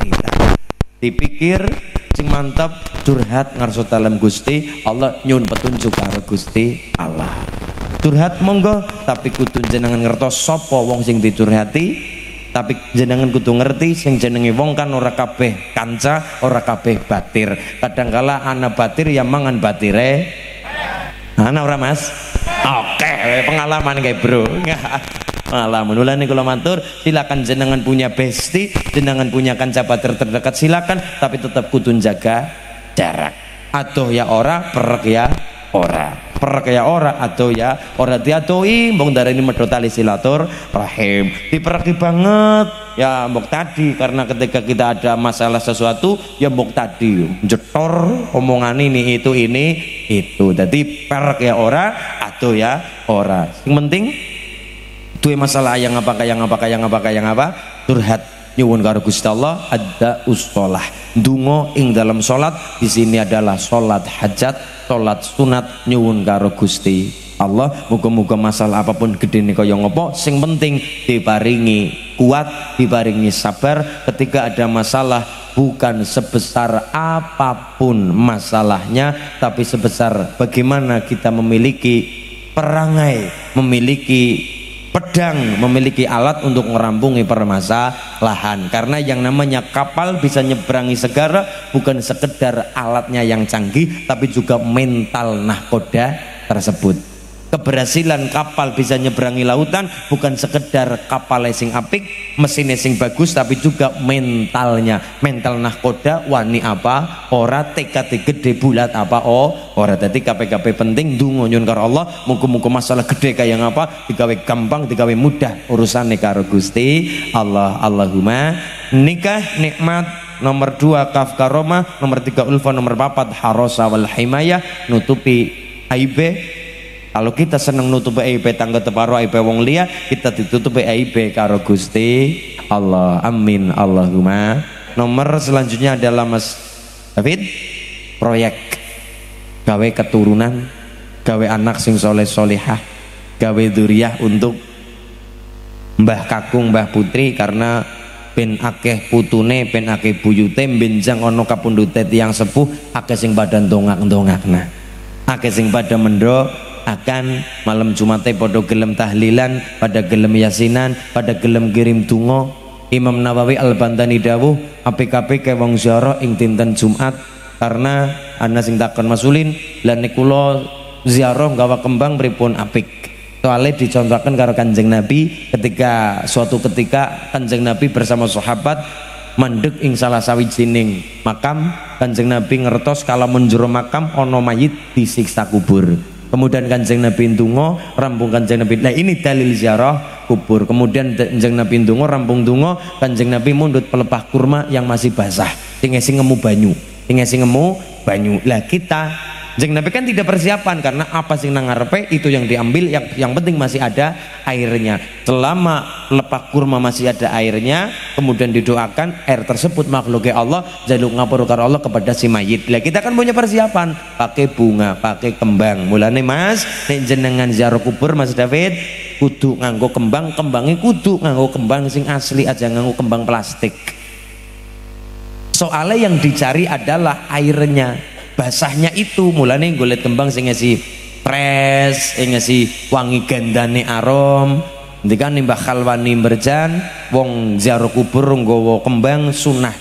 Dipikir sing mantap curhat ngarso dalam Gusti Allah, nyun petunjuk karo Gusti Allah. Curhat monggo, tapi kudu jenengan ngertos sapa wong sing dicurhati. Tapi jenengan kudu ngerti sing jenenge wong kan ora kabeh kanca, ora kabeh batir. Kadangkala ana batir ya mangan batire. Ana ora Mas? Oke, pengalaman kayak bro. Pengalaman. Mulane kula matur, silakan jenengan punya besti, jenengan punya kanca batir terdekat silakan, tapi tetap kudu jaga jarak. Atau ya ora, perek ya ora. Perek ya ora, atau ya ora diatoi, mbok darani medhot tali silaturahim. Dipereki banget ya mbok tadi, karena ketika kita ada masalah sesuatu ya mbok tadi jetor omongan ini itu. Jadi perek ya ora, atau ya ora. Yang penting duwe masalah yang apa curhat nyuwun karo Gusti Allah. Ada ustolah dungo ing dalam solat, di sini adalah solat hajat, solat sunat nyuwun karo Gusti Allah. Muga-muga masalah apapun gedene kaya ngopo, sing penting diparingi kuat, diparingi sabar ketika ada masalah. Bukan sebesar apapun masalahnya, tapi sebesar bagaimana kita memiliki perangai, memiliki pedang, memiliki alat untuk merampungi permasalahan. Karena yang namanya kapal bisa nyeberangi segara bukan sekedar alatnya yang canggih, tapi juga mental nahkoda tersebut. Keberhasilan kapal bisa nyeberangi lautan bukan sekedar kapal sing apik, mesinnya sing bagus, tapi juga mentalnya. Mental nahkoda wani apa ora, tekad gede bulat apa ora. Dadi KPKP penting ndonga nyuwun karo Allah, muga-muga masalah gede kaya ngapa digawe gampang, digawe mudah urusane karo Gusti Allah. Allahumma. Nikah nikmat. Nomor 2 kaf karomah. Nomor 3 ulfa. Nomor 4 harosa wal himayah, nutupi aibe. Kalau kita seneng nutupi aib tangga teparo, aib wong liya, kita ditutupi aib karo Gusti Allah. Amin Allahumma. Nomor selanjutnya adalah Mas David, proyek gawe keturunan, gawe anak sing soleh solehah, gawe duriah untuk mbah kakung mbah putri, karena ben akeh putune, ben akeh buyute, benjang ono kapundhute tiyang sepuh, akeh sing badan dongak-dongakna, akeh sing pada mendo akan malam Jumate podo gelem tahlilan, pada gelem yasinan, pada gelem kirim tungo. Imam Nawawi Al-Bantani dawuh apik-apik ke wong ziarah ing dinten Jumat, karena ana sing takon masulin lan kula ziarah gawa kembang pripun apik. Soalnya dicontohkan karo Kanjeng Nabi, ketika suatu ketika Kanjeng Nabi bersama sahabat mandek ing salah sawijining makam. Kanjeng Nabi ngertos kalau menjero makam ono mayit disiksa kubur. Kemudian Kanjeng Nabi ndonga, rampung Kanjeng Nabi. Nah ini dalil ziarah kubur. Kemudian Kanjeng Nabi ndonga, rampung ndonga, Kanjeng Nabi mundut pelepah kurma yang masih basah, sing ngemu banyu, Lah kita Jeng Nabi kan tidak persiapan karena apa sing nang ngarepe itu yang diambil, yang penting masih ada airnya. Selama lepak kurma masih ada airnya, kemudian didoakan air tersebut makhluknya Allah, jaluk ngapura karo Allah kepada si mayit. Lah kita kan punya persiapan, pakai bunga, pakai kembang. Mulane Mas, nek jenengan ziarah kubur Mas David, kudu nganggo kembang, kembangnya kudu nganggo kembang sing asli, aja nganggo kembang plastik. Soalnya yang dicari adalah airnya, basahnya itu. Mulane golek kembang sing ngisi pres, ngisi wangi gandane arom. Ndikan nimbah khalwani berjan, wong ziarah kubur nggawa kembang sunah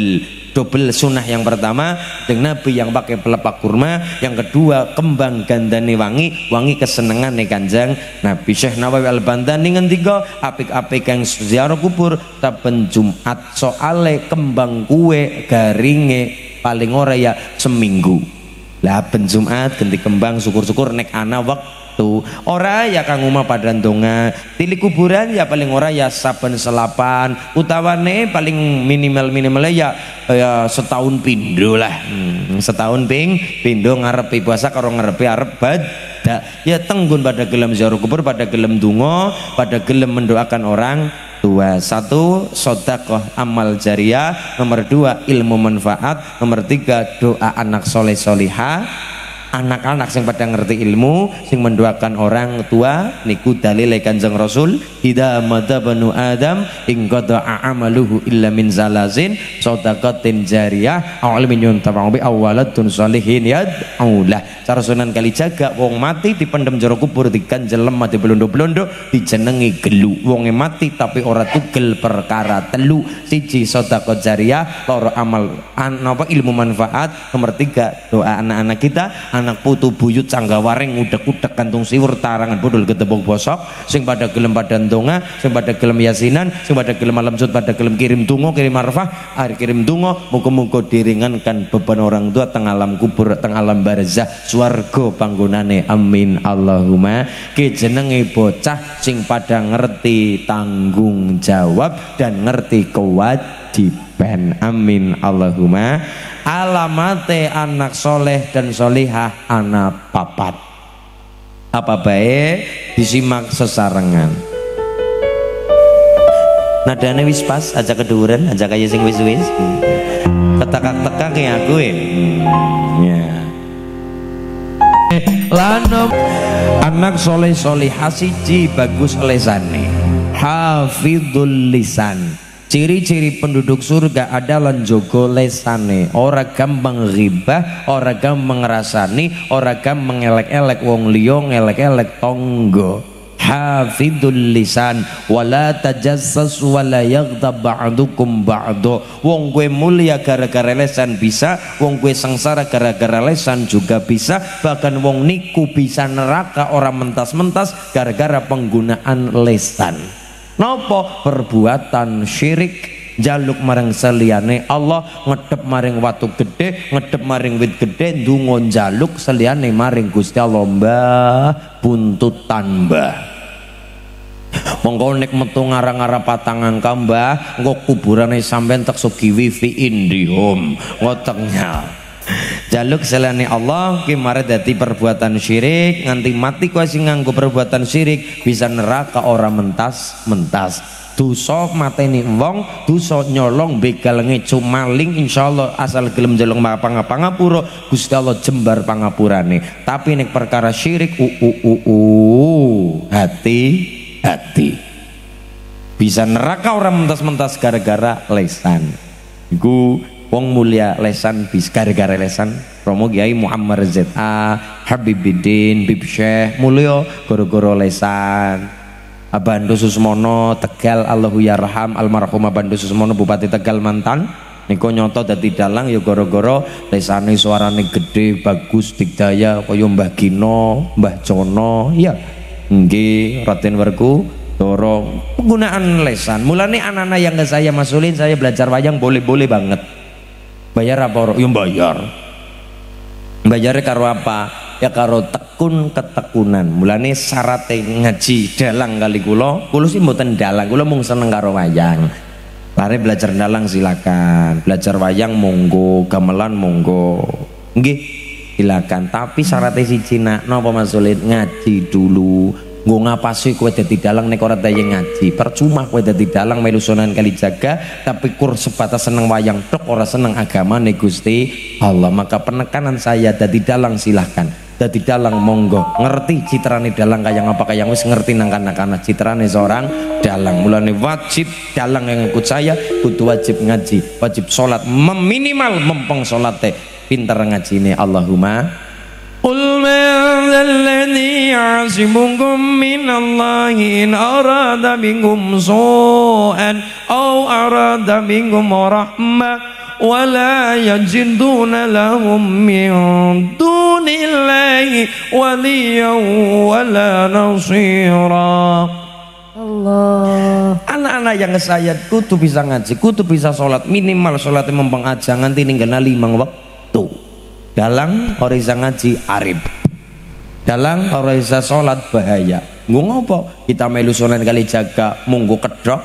double sunnah. Yang pertama dengan Nabi yang pakai pelepah kurma, yang kedua kembang gandane wangi kesenengan nih Kanjeng Nabi. Syekh Nawawi Al-Bantani ngendika apik-apik yang ziarah kubur saben Jumat, soale kembang kue garinge paling ora ya seminggu. Lah ben Jumat ganti kembang, syukur-syukur nek ana waktu ora ya kang umah padan donga tili kuburan ya paling ora ya saben selapan, utawane paling minimal ya setahun pindo lah. Setahun pindo ngarepi puasa karo ngarepi arep badak ya tenggun pada gelem ziarah kubur, pada gelem donga, pada gelem mendoakan orang tua. Satu, sedekah amal jariah. Nomor dua, ilmu manfaat. Nomor tiga, doa anak soleh solihah. Anak-anak sing pada ngerti ilmu, sing mendoakan orang tua niku dalile Kanjeng Rasul, idza mata banu adam in qada'a amaluhu illa min zalazin shadaqatin jariyah aw ilmin yuntafa'u bi awalatun sholihin yad'ulah. Cara Sunan Kalijaga, wong mati dipendem jero kubur dikanjelem mati blondo-blondo dijenengi gelu. Wonge mati tapi ora tugel perkara telu: siji sedekah jariyah, loro amal apa ilmu manfaat, nomor tiga doa anak-anak kita. Anak putu buyut cangga waring udek-udek kantung siwur tarangan bodol ketebok bosok, sing pada gelem padan donga, sing pada gelem yasinan, sing pada gelem malam sud, pada gelem kirim tungo, kirim arfah, air kirim tungo, muga-muga diringankan beban orang tua teng alam kubur, teng alam barzah, swarga panggonane. Amin Allahumma. Ki jenenge bocah sing pada ngerti tanggung jawab dan ngerti kewajiban. Amin Allahumma. Alamate anak soleh dan solihah anak papat. Apa baik disimak sesarengan. Nadane wis pas, aja keduren, aja kaya sing wis-wis. Ketekak-tekak ya aku ya. Lanom anak soleh solihah siji bagus lesane, hafidhul lisan. Ciri-ciri penduduk surga adalah njogo lesane, ora gampang ghibah, ora gampang ngrasani, ora gampang ngelek-elek wong liya, ngelek-elek tangga. Hafidhul lisan wala tajassas wala yaghtab ba'dukum ba'du. Wong kowe mulia gara-gara lesan bisa, wong kowe sengsara gara-gara lesan juga bisa, bahkan wong niku bisa neraka orang mentas-mentas gara-gara penggunaan lesan. Nopo? Perbuatan syirik, jaluk marang saliyane Allah, ngedep maring watu gede, ngedep maring wit gede, ndonga jaluk saliyane maring Gusti Allah, mbah buntutan mbah. Monggo nek metu ngarang-arang patangan kambah, engko kuburane sampean tek sugi wifi Indihome ngotengnya. Jaluk selane Allah ki mare dadi perbuatan syirik, nganti mati kowe sing nganggo perbuatan syirik bisa neraka ora mentas-mentas. Dosa mateni wong, dosa nyolong begal ngecu maling, insyaallah asal gelem njelong pangapura Gusti Allah jembar pangapurane. Tapi nek perkara syirik hati-hati. Bisa neraka ora mentas-mentas gara-gara lesan. Iku wong mulia lesan bis gara-gara lesan. Romo Kiai Muhammad ZA, Habibuddin, Bib Syekh mulya gara-gara lesan. Abandu Susmono Tegal, Allahu yarham almarhum Abandu Susmono Bupati Tegal mantan niku nyoto dadi dalang ya gara-gara lesane suarane gede bagus digdaya kaya Mbah Gino, Mbah Jono ya nggih Raden Werku dorong penggunaan lesan. Mulane anak-anak yang saya masulin, saya belajar wayang boleh-boleh banget. Bayar apa? Ya bayar. Bayarnya karo apa? Ya karo tekun ketekunan. Mulane syaratnya ngaji dalang kali kula sih mboten dalang, kula mung seneng karo wayang. Lare belajar dalang silakan, belajar wayang monggo, gamelan monggo. Nggih. silakan, tapi syaratnya siji nak napa Mas Sulit, ngaji dulu. Nggo ngapasi kowe dadi dalang nek ora daya ngaji, percuma kowe dadi dalang melu Sunan Kalijaga tapi kur sebatas seneng wayang tok ora seneng agamane Gusti Allah. Maka penekanan saya dadi dalang silahkan, dadi dalang monggo, ngerti citrane dalang kaya ngapa kaya wis ngerti nang kana-kana citrane seorang dalang. Mulane wajib dalang yang ikut saya kudu wajib ngaji, wajib salat, minimal mempeng salate, pinter ngajine. Allahumma Qul man alladhi ya'simukum minallahi in arada bikum su'an aw arada bikum rahmah wa la yajiduna lahum min dunillahi waliyan wa la nasira. Allah. Anak-anak yang saya kudu bisa ngaji, kudu bisa sholat, minimal sholatnya mempeng aja nganti ninggana 5 waktu. Dalang ora isa ngaji arif, dalang ora isa sholat bahaya. Nggo ngopo kita melu Sunan Kalijaga munggo kedok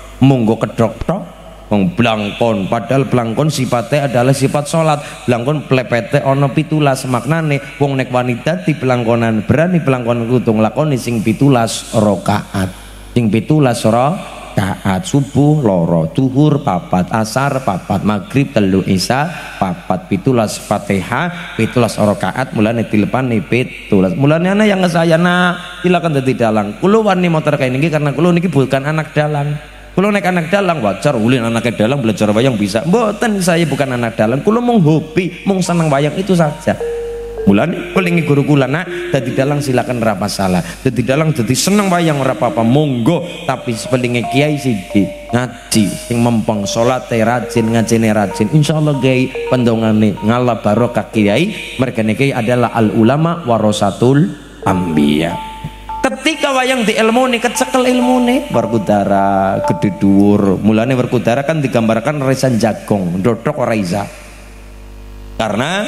tok wong blangkon, padahal blangkon sifatnya adalah sifat sholat. Blangkon plepete ono 17 maknane wong nek wanita di blangkonan berani blangkon kudu nglakoni sing 17 rakaat, sing 17 rakaat. Subuh loro, duhur papat, asar papat, maghrib telu, isya papat, 17 Fatihah, 17 rakaat. Mulane dilepani 17. Mulane ana yang saya nak silakan dadi dalang. Kulo wani motor kayak niki karena kulo niki bukan anak dalang. Kulo nek anak dalang wajar ulin anaknya dalang belajar wayang bisa. Mboten, saya bukan anak dalang. Kulo mung hobi, mung seneng wayang itu saja. Mulane pelingi guru kula nak dadi dalang silakan ora masalah. Dadi dalang dadi seneng wayang ora apa-apa monggo, tapi sepelingi kiai siji ngaji sing mempeng salate rajin, ngajine rajin, insyaallah kiai pendongane ngalah barokah kiai. Mergane kiai adalah al ulama warasatul anbiya. Ketika wayang di ilmune kecekel ilmune Werkudara gede dhuwur. Mulane Werkudara kan digambarkan resan jagong ndodok ora isa. Karena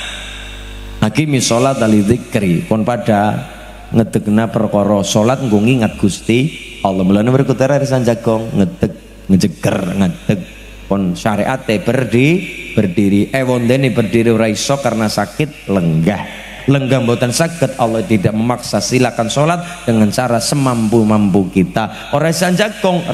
Hakimi sholat ali dzikri pun pada ngedegna perkara sholat nggo ngingat Gusti Allah. Mulane Werkudara resan jagong ngedeg ngejeger ngedeg pun syariate berdiri wondene berdiri ora iso karena sakit lenggah mboten saged. Allah tidak memaksa, silakan sholat dengan cara semampu-mampu kita. Ora resan jagong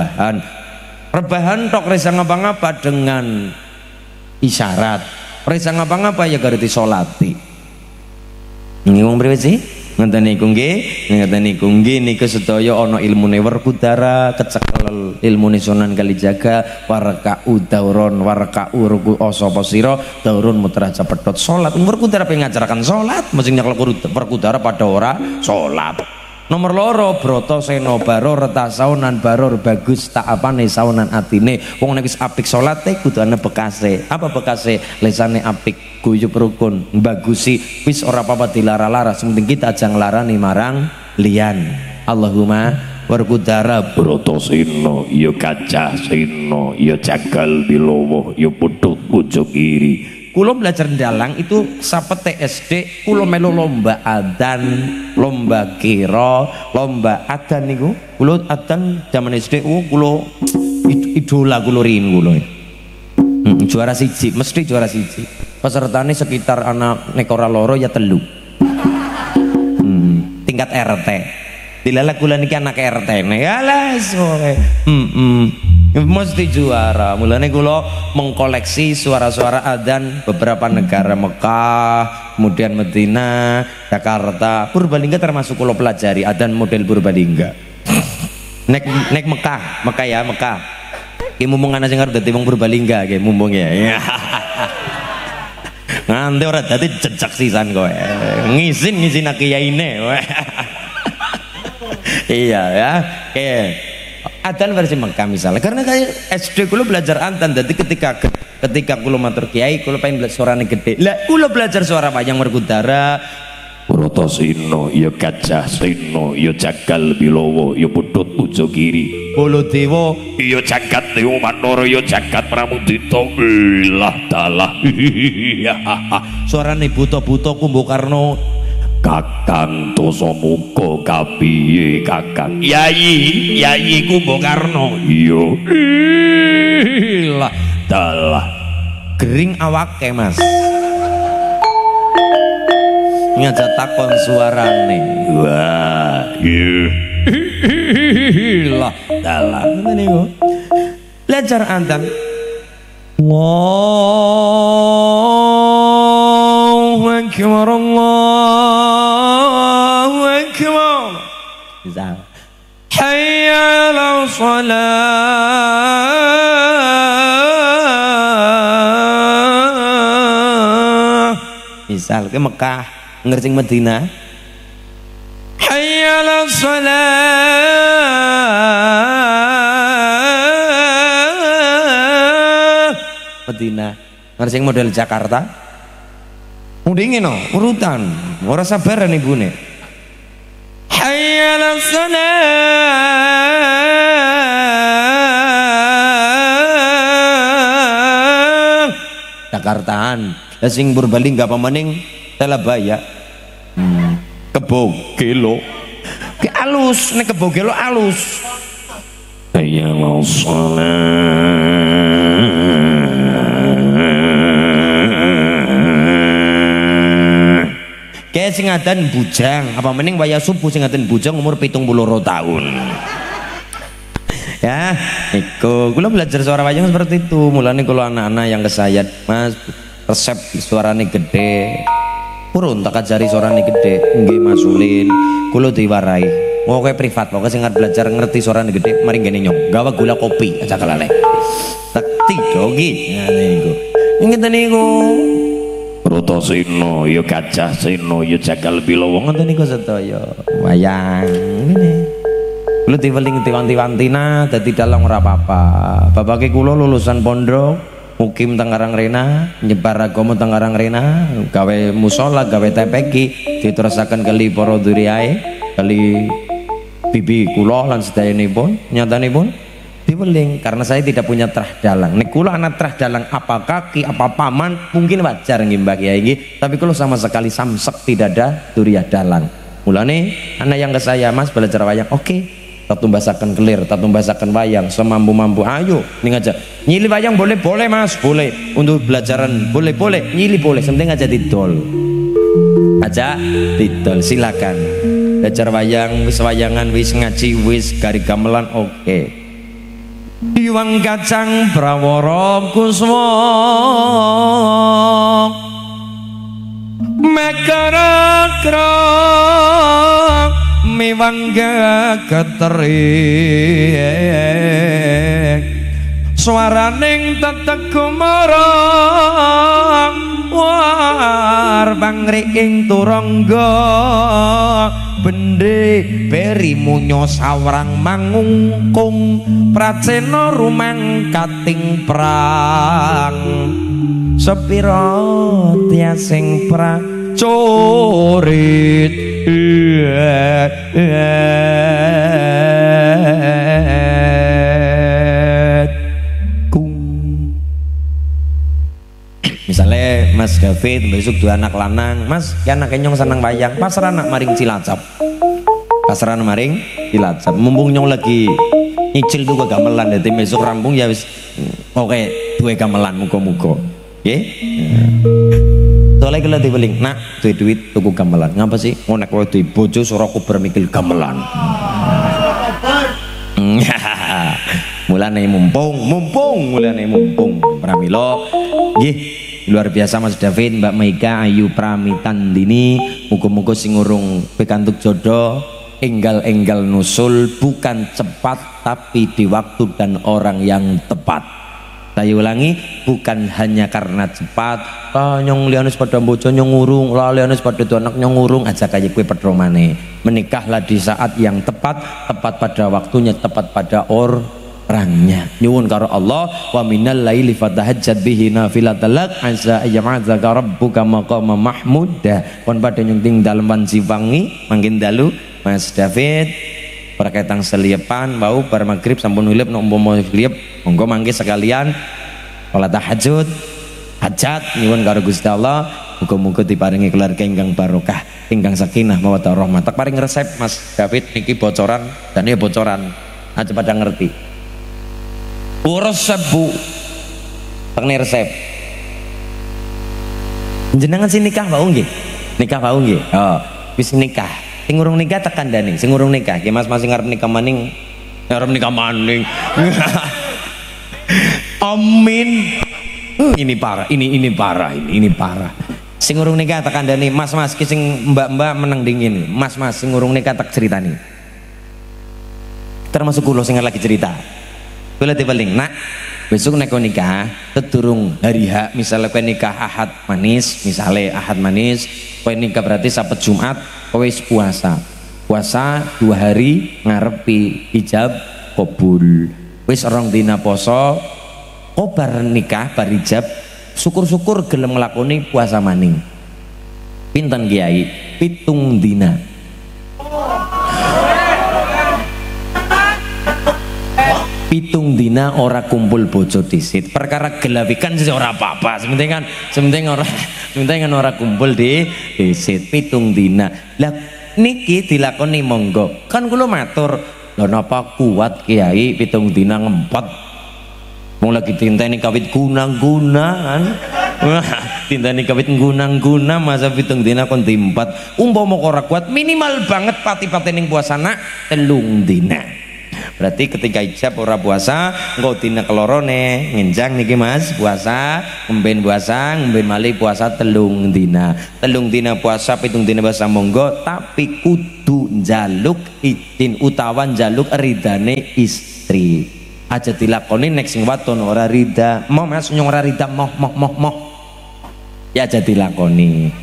rebahan tok resa ngapa-ngapa dengan isyarat. Resa ngapa-ngapa ya gareti sholati. Ngomong priwe sih? Ngenteni iku nggih niku sedaya ana ilmune Werkudara, kecekel ilmune Sunan Kalijaga, warka'u dauron warka'u ruku sapa sira daurun mutra cepethot salat. Werkudara pengen ngajaraken salat, mesti nyekel Werkudara pada ora salat. Nomor loro broto seno baror reta saunan baror bagus tak apane saunan atine. Wong nek wis apik salate kudu ana bekase. Apa bekase? Lesane apik, guyub rukun, bagusi, wis ora apa-apa dilara-lara, penting kita aja nglarani marang liyan. Allahumma Werkudara broto seno ya kaca seno ya jagal bilowo ya putut ujug iri. Kulo belajar dalang itu sapete SD, kulo melu lomba adan, lomba kira, lomba adan niku. Kulo adan zaman SD kulo idola kulo rin kulo. Juara siji, mesti juara siji. Pesertane sekitar anak nek ora loro ya 3. Tingkat RT. Dilala kula niki anak RT. Alas mesti juara. Mulane kula mengkoleksi suara-suara adzan beberapa negara, Mekah, kemudian Medina, Jakarta, Purbalingga termasuk kula pelajari adzan model Purbalingga. nek Mekah ya Mekah. Ki mumpung ana sing arep dadi wong Purbalingga ki mumpung ya. Nganti ora dadi jejak sisan kowe. Ngisin kiyaine. Iya ya. Oke. Adzan versi Mekah misalnya, karena kayak SD kulo belajar adzan, jadi ketika kulo matur kiai kulo pengen belajar suaranya gede lah, kulo belajar suara wayang Werkudara Broto sino ya gajah sino ya jagal bilowo ya putut ujo kiri Baladewa ya jagat dewa manoro ya jagat pramudita ilah dalah suarane buta-buta Kumbakarna Kakang dosa muka kapiye Kakang Yayi Kumbakarna iya ilah dalah gering awake Mas ngajak takon suarane. Wah, lah dalam ngene niku. Belajar adzan. Allahu akbar, Allahu akbar. Misal hayya 'ala shalah. Misal ke Mekah ngerti Madinah. Hayya 'ala shalah. Madinah ngerti model Jakarta. Mendingin no urutan, ora sabaran ibune. Hayya 'ala shalah. Jakartaan. Lah sing Purbalingga gak pamaning Telabaya. Kebogelo. Ki alus nek kebogelo alus. Hayya 'ala shalah. Kayak sing ngadan bujang, apa mending waya subuh sing ngadan bujang umur 72 tahun. Ya, iku kula belajar suara wayang seperti itu. Mulane kalau anak-anak yang kesayat, Mas, resep suarane gede. Purun tak ajari suarane gede. Nggih Mas Ulin, kula diwarai. Mau kayak privat, pokoknya sing belajar ngerti suarane gede, mari ngene nyong. Gawa gula kopi aja kalane. Tak tidogi. Ya niku. Ngene niku. Roto sino, yo gajah sino, yo jagal bilowo ngoten niku sedaya. Wayang ngene. Kula diweling-wantina dadi dalang ora apa-apa. Bapake kula lulusan pondok, mukim teng Karangrena, nyebar agama teng Karangrena, gawe musala, gawe TPQ, diterusaken kali para duriyae, kali bibi kula lan sedayanipun, nyatanipun diweling karena saya tidak punya trah dalang. Nek kula anak trah dalang apa kaki, apa paman, mungkin wajar nggih Mbak Kiai nggih, tapi kula sama sekali samsek tidak ada duriya dalang. Mulane anak yang ke saya, Mas, belajar wayang, oke. Tatumbasakan kelir, tatumbasakan wayang semampu-mampu. Ayo ning aja nyili wayang boleh Mas, boleh untuk belajaran boleh nyili boleh, penting aja didol silakan belajar wayang, wis wayangan, wis ngaji, wis gari gamelan, oke. Iwang kacang prawara kuswa mekara-kara miwangga keterik suaraning tetek gumarang war bangriing turangga bendhe beri munyo sawrang mangungkung pracena rumangkating prang sepira tiasing pracorit misalnya Mas David besok dua anak lanang, Mas ya anak kenyong senang wayang, pasrah anak maring Cilacap, pasrah anak maring Cilacap, mumpung nyong lagi nyicil tuh gamelan, jadi besok rampung ya wis oke dua gamelan muka-muka ya. Soalnya kalau dibeling, nak duit tuku gamelan, ngapa sih? Ngonek wae duit bojo suruh aku bermikir gamelan. Mulane mumpung, mulane mumpung. Pramilo, gih luar biasa Mas David, Mbak Meika, Ayu Pramitandini, muga-muga sing urung pikantuk jodoh, enggal-enggal nusul, bukan cepat tapi di waktu dan orang yang tepat. Saya ulangi, bukan hanya karena cepat, nyong lianis pada bojo nyong ngurung, lianis pada anak nyong ngurung aja kayak kue pedromane. Menikahlah di saat yang tepat, tepat pada waktunya, tepat pada orangnya. Nyuwun karo Allah, wa minal laili fatahajjat bihi nafilatan lak asa ayyam'adzaka rabbuka maqama mahmuda. Pon pada nyong ting dalem wanci wangi mangkin dalu Mas David perkaitan seliepan bau bar maghrib sampun ulip nok umpama liep monggo mangke sekalian sholat tahajud hajat nyuwun karo Gusti Allah muga-muga diparingi keluarga ingkang barokah ingkang sakinah mawaddah rahmah. Tak paring resep Mas David niki bocoran dan ya bocoran aja pada ngerti resep Bu tak resep jenengan sing nikah bau nggih Nikah mau nggih? Oh, wis nikah. Sing urung nikah tak kandhani, sing urung nikah. Ki Mas masing arep nikah maning. Arep nikah maning. Amin. Ini parah, ini parah, ini parah. Sing urung nikah tak kandhani, Mas ki sing mbak-mbak meneng dingin. Mas sing urung nikah tak ceritani. Termasuk kula sing lagi cerita. Kula dipeling, nak besok nek nikah sedurung hari H, misalnya kowe nikah Ahad manis, misalnya Ahad manis, kowe nikah berarti Sabtu Jumat kowe wis puasa 2 hari ngarepi ijab kabul, wis 2 dina poso kok bar nikah bar ijab syukur-syukur gelem nglakoni puasa maning. Pinten Kiai? 7 dina. Pitung dina ora kumpul bojo disit, perkara gelawikan sih ora apa-apa, sementing ora kumpul di disit 7 dina. Lah niki dilakoni monggo, kan kula matur lho napa kuat Kiai 7 dina ngempet, wong lagi tinteni kawit gunang-gunaan. Tinteni kawit gunang-guna masa 7 dina kon diempet, umpama ora kuat minimal banget pati-patining puasana 3 dina. Berarti ketika ijab ora puasa, engko dina kelorone ngenjang niki Mas, puasa, ngomben malih puasa 3 dina. 3 dina puasa, 7 dina puasa monggo, tapi kudu njaluk izin utawa njaluk ridane istri. Aja dilakoni nek sing wadon ora rida. Mau Mas nyong ora rida moh. Ya aja dilakoni.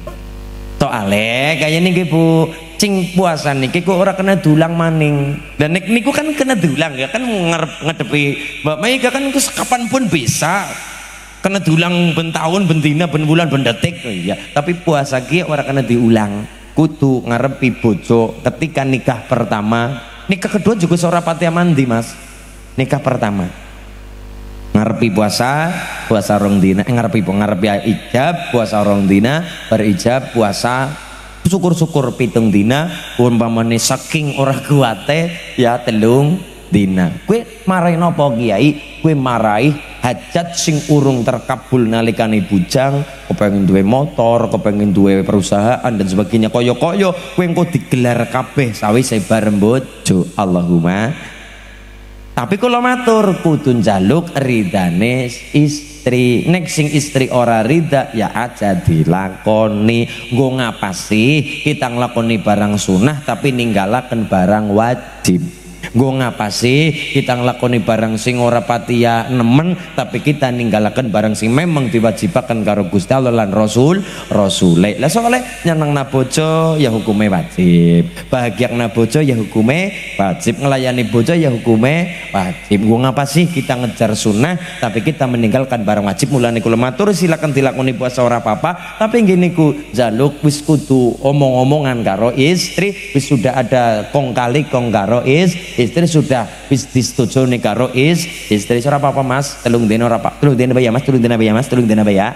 Soale kaya niki Bu, cing puasa niki kok ora kena dulang maning. Dan niku kan kena dulang ya kan ngadepi Mbak Mega kan kapanpun bisa. Kena dulang ben tahun, ben dina, ben bulan, ben detik ya. Tapi puasa ki ora kena diulang. Kudu ngarepi bojo ketika nikah pertama. Nikah kedua juga ora pati mandi Mas. Nikah pertama. Ngarepi puasa 2 dina, ngarepi ijab puasa 2 dina, berijab puasa syukur-syukur 7 dina, umpamane saking ora kuate ya 3 dina. Kowe marahi napa Kiai? Kowe marahi hajat sing urung terkabul nalikane bujang, kepengin duwe motor, kepengin duwe perusahaan dan sebagainya, kaya-kaya kowe engko digelar kabeh sawise bareng bojo. Allahumma. Tapi kalau matur kudu njaluk ridane istri. Nek sing istri ora rida ya aja dilakoni. Nggo ngapa sih kita nglakoni barang sunah tapi ninggalaken barang wajib? Nggo ngapa sih kita nglakoni barang sing ora pati ya nemen tapi kita ninggalaken barang sing memang diwajibaken karo Gusti Allah lan Rasule. Lah soalnya nyenengna bojo ya hukume wajib, bahagiana bojo ya hukume wajib, ngelayani bojo ya hukume wajib. Nggo ngapa sih kita ngejar sunnah tapi kita meninggalkan barang wajib? Mulane kula matur silakan dilakoni puasa ora apa-apa, tapi ngene ku jaluk wis kudu omong-omongan karo istri, wis sudah ada kong kali kong karo istri sudah wis disetujoni karo istri ora apa-apa Mas, 3 dina ora apa. 3 dina ya Mas, 3 dina ya Mas, 3 dina ya.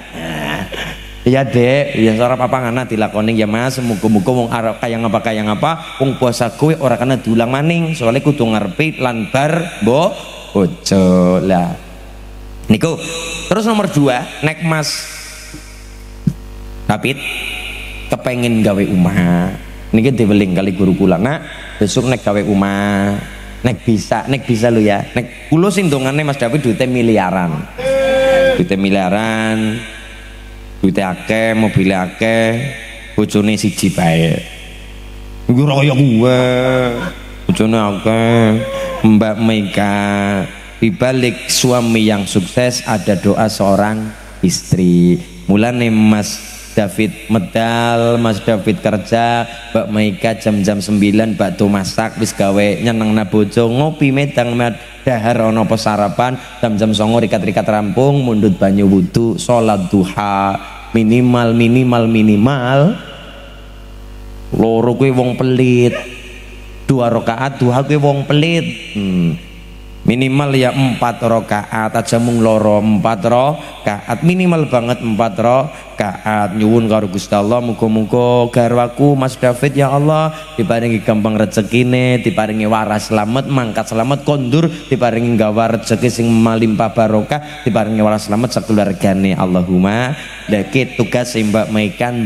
Ya Dek, ya ora apa-apa ngana dilakoni ya Mas. Muga-muga wong arep kaya ngapa wong puasa kowe ora kena dulang maning, soalnya kudu ngarepi lan bar bojo. Lah niku. Terus nomor 2, nek Mas David kepengin gawe omah. Niki diweling kali guru kula, nak besok nek gawe omah, nek bisa lo ya. Nek kula sing dongane Mas David duite miliaran. Duite akeh, mobil akeh, bojone siji bae. Iku kaya kuwe. Bojone akeh, Mbak Mega. Di balik suami yang sukses ada doa seorang istri. Mulane Mas David medal, Mas David kerja, Mbak Maika jam-jam 9 bakto masak wis gawe nyenengna bojo, ngopi medang dahar ana apa sarapan, jam-jam 9 rikat-rikat rampung, mundut banyu wudu, salat duha, minimal loro kuwi wong pelit. 2 rakaat duha kuwi wong pelit. minimal ya 4 rakaat aja mung loro 4 rakaat minimal banget 4 rakaat nyuwun karo Gusti Allah muga-muga garwaku Mas David ya Allah diparingi gampang rezekine diparingi waras selamat mangkat selamat kondur diparingi gawa rezeki sing malimpah barokah diparingi waras selamat sakeluargane Allahumma lek tugas Mbak Maikan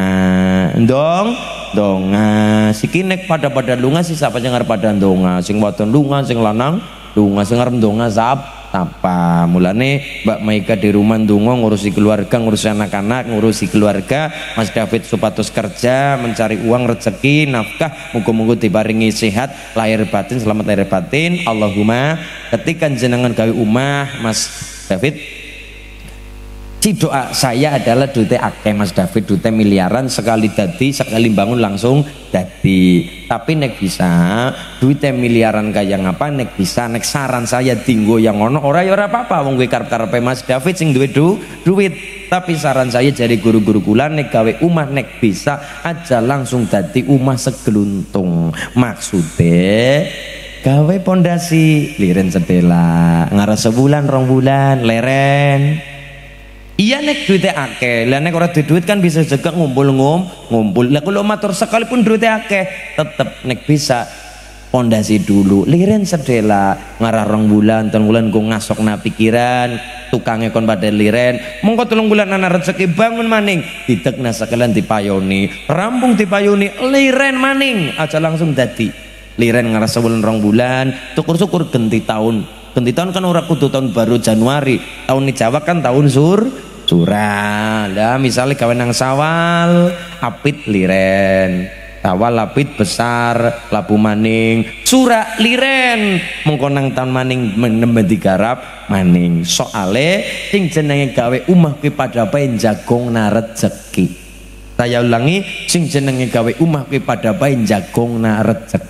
donga sikinek pada lunga sih siapa jangan pada donga sing wadon lunga sing lanang lunga sing arep ndonga apa mulane Mbak Maika di rumah ndonga ngurusi keluarga ngurusi anak-anak ngurusi keluarga Mas David supados kerja mencari uang rezeki nafkah muga-muga diparingi sehat lahir batin selamat lahir batin Allahumma ketika jenengan gawe umah Mas David si doa saya adalah duitnya akeh Mas David duitnya miliaran sekali dadi sekali bangun langsung dadi tapi nek bisa duitnya miliaran kayak ngapa nek bisa nek saran saya tinggo yang ono ora ya ora apa-apa wong gue karep-karepe Mas David sing duwe duit tapi saran saya dari guru-guru kula nek gawe umah nek bisa aja langsung dadi umah segeluntung maksudnya gawe pondasi liren sedela ngaras sebulan 2 bulan leren iya nek duitnya akeh lah nek ora duit kan bisa juga ngumpul lah kalau matur sekalipun duitnya akeh tetep nek bisa pondasi dulu liren sedela ngarah 2 bulan 3 bulan go ngasokna pikiran tukangnya kon pada liren mongko 3 bulan ana rezeki bangun maning didekna sekalian dipayoni rampung dipayoni liren maning aja langsung dadi liren ngarah sebulan 2 bulan syukur-syukur ganti tahun kan ora kudu tahun baru Januari tahun di Jawa kan tahun surah lah misalnya gawe nang Sawal apit liren Sawal apit besar labu maning surah liren mengko nang tahun maning nembe digarap maning soale sing jenenge gawe umah kuwi pada bae jagongna rezeki saya ulangi sing jenenge gawe umah kuwi pada bae jagongna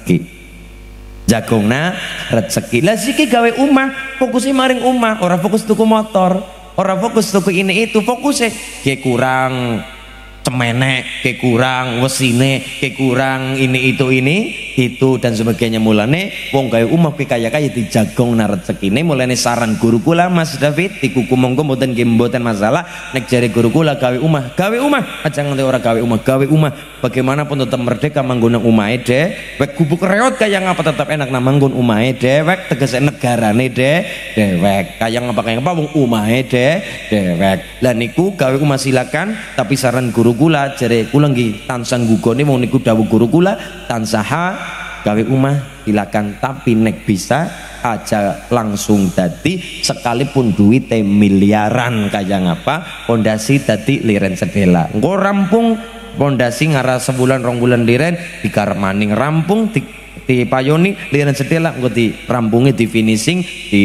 rezeki lah siki gawe umah fokusnya maring umah ora fokus tuku motor ora fokus tuku ini itu fokusnya kayak kurang cemenek kayak kurang wesine kayak kurang ini itu dan sebagainya mulane wong gawe umah kaya dijagong rezekine mulane saran guru kula Mas David dikuku monggo mboten masalah nek jare guru kula gawe umah aja nganti ora gawe umah bagaimanapun tetap merdeka manggon umahe dewek gubuk reot kaya ngapa tetap enak nang manggon umahe dewek tegese negarane dewek kaya ngapa wong umahe dewek lah niku gawe umah silakan tapi saran guru kula jare kula nggih tansah nggugone wong niku dawuh guru kula tansah gawe umah silakan tapi nek bisa aja langsung dadi sekalipun duitnya miliaran kaya ngapa pondasi dadi liren sedela engko rampung pondasi ngarah sebulan 2 bulan liren dikarep maning rampung dipayoni liren sedela engko dirampungi di finishing di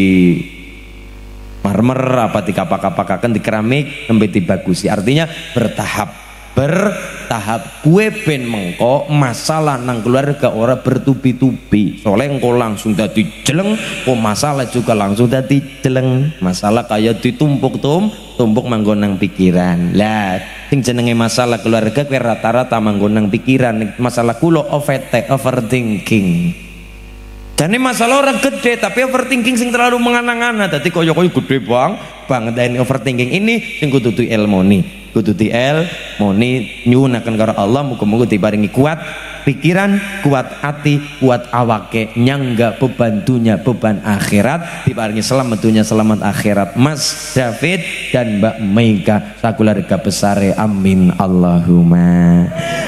marmer apa dikapak-kapakaken di keramik nembe dibagusi artinya bertahap kue ben mengko masalah nang keluarga ora bertubi-tubi soalnya engko langsung dadi jeleng kok masalah juga langsung dadi jeleng masalah kayak ditumpuk manggon nang pikiran lah sing jenenge masalah keluarga kue rata-rata manggon nang pikiran masalah kulo overthinking jadi masalah orang gede tapi overthinking sing terlalu menganang-anang tadi koyo-koyo gede banget ini overthinking ini sing kudu ilmoni nyuwunaken karo Allah muga-muga diparingi kuat pikiran kuat hati kuat awake nyangga beban dunya beban akhirat diparingi selamat dunya selamat akhirat Mas David dan Mbak Meika sakeluarga besare amin Allahumma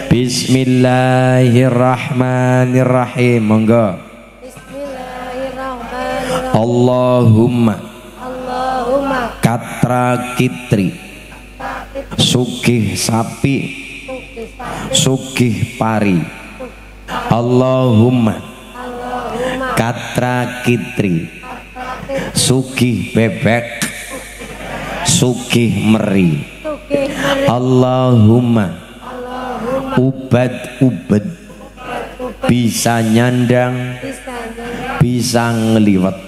bismillahirrahmanirrahim monggo Allahumma katra kitri sugih sapi sugih pari Allahumma katra kitri sugih bebek sugih meri Allahumma ubad bisa nyandang bisa ngeliwat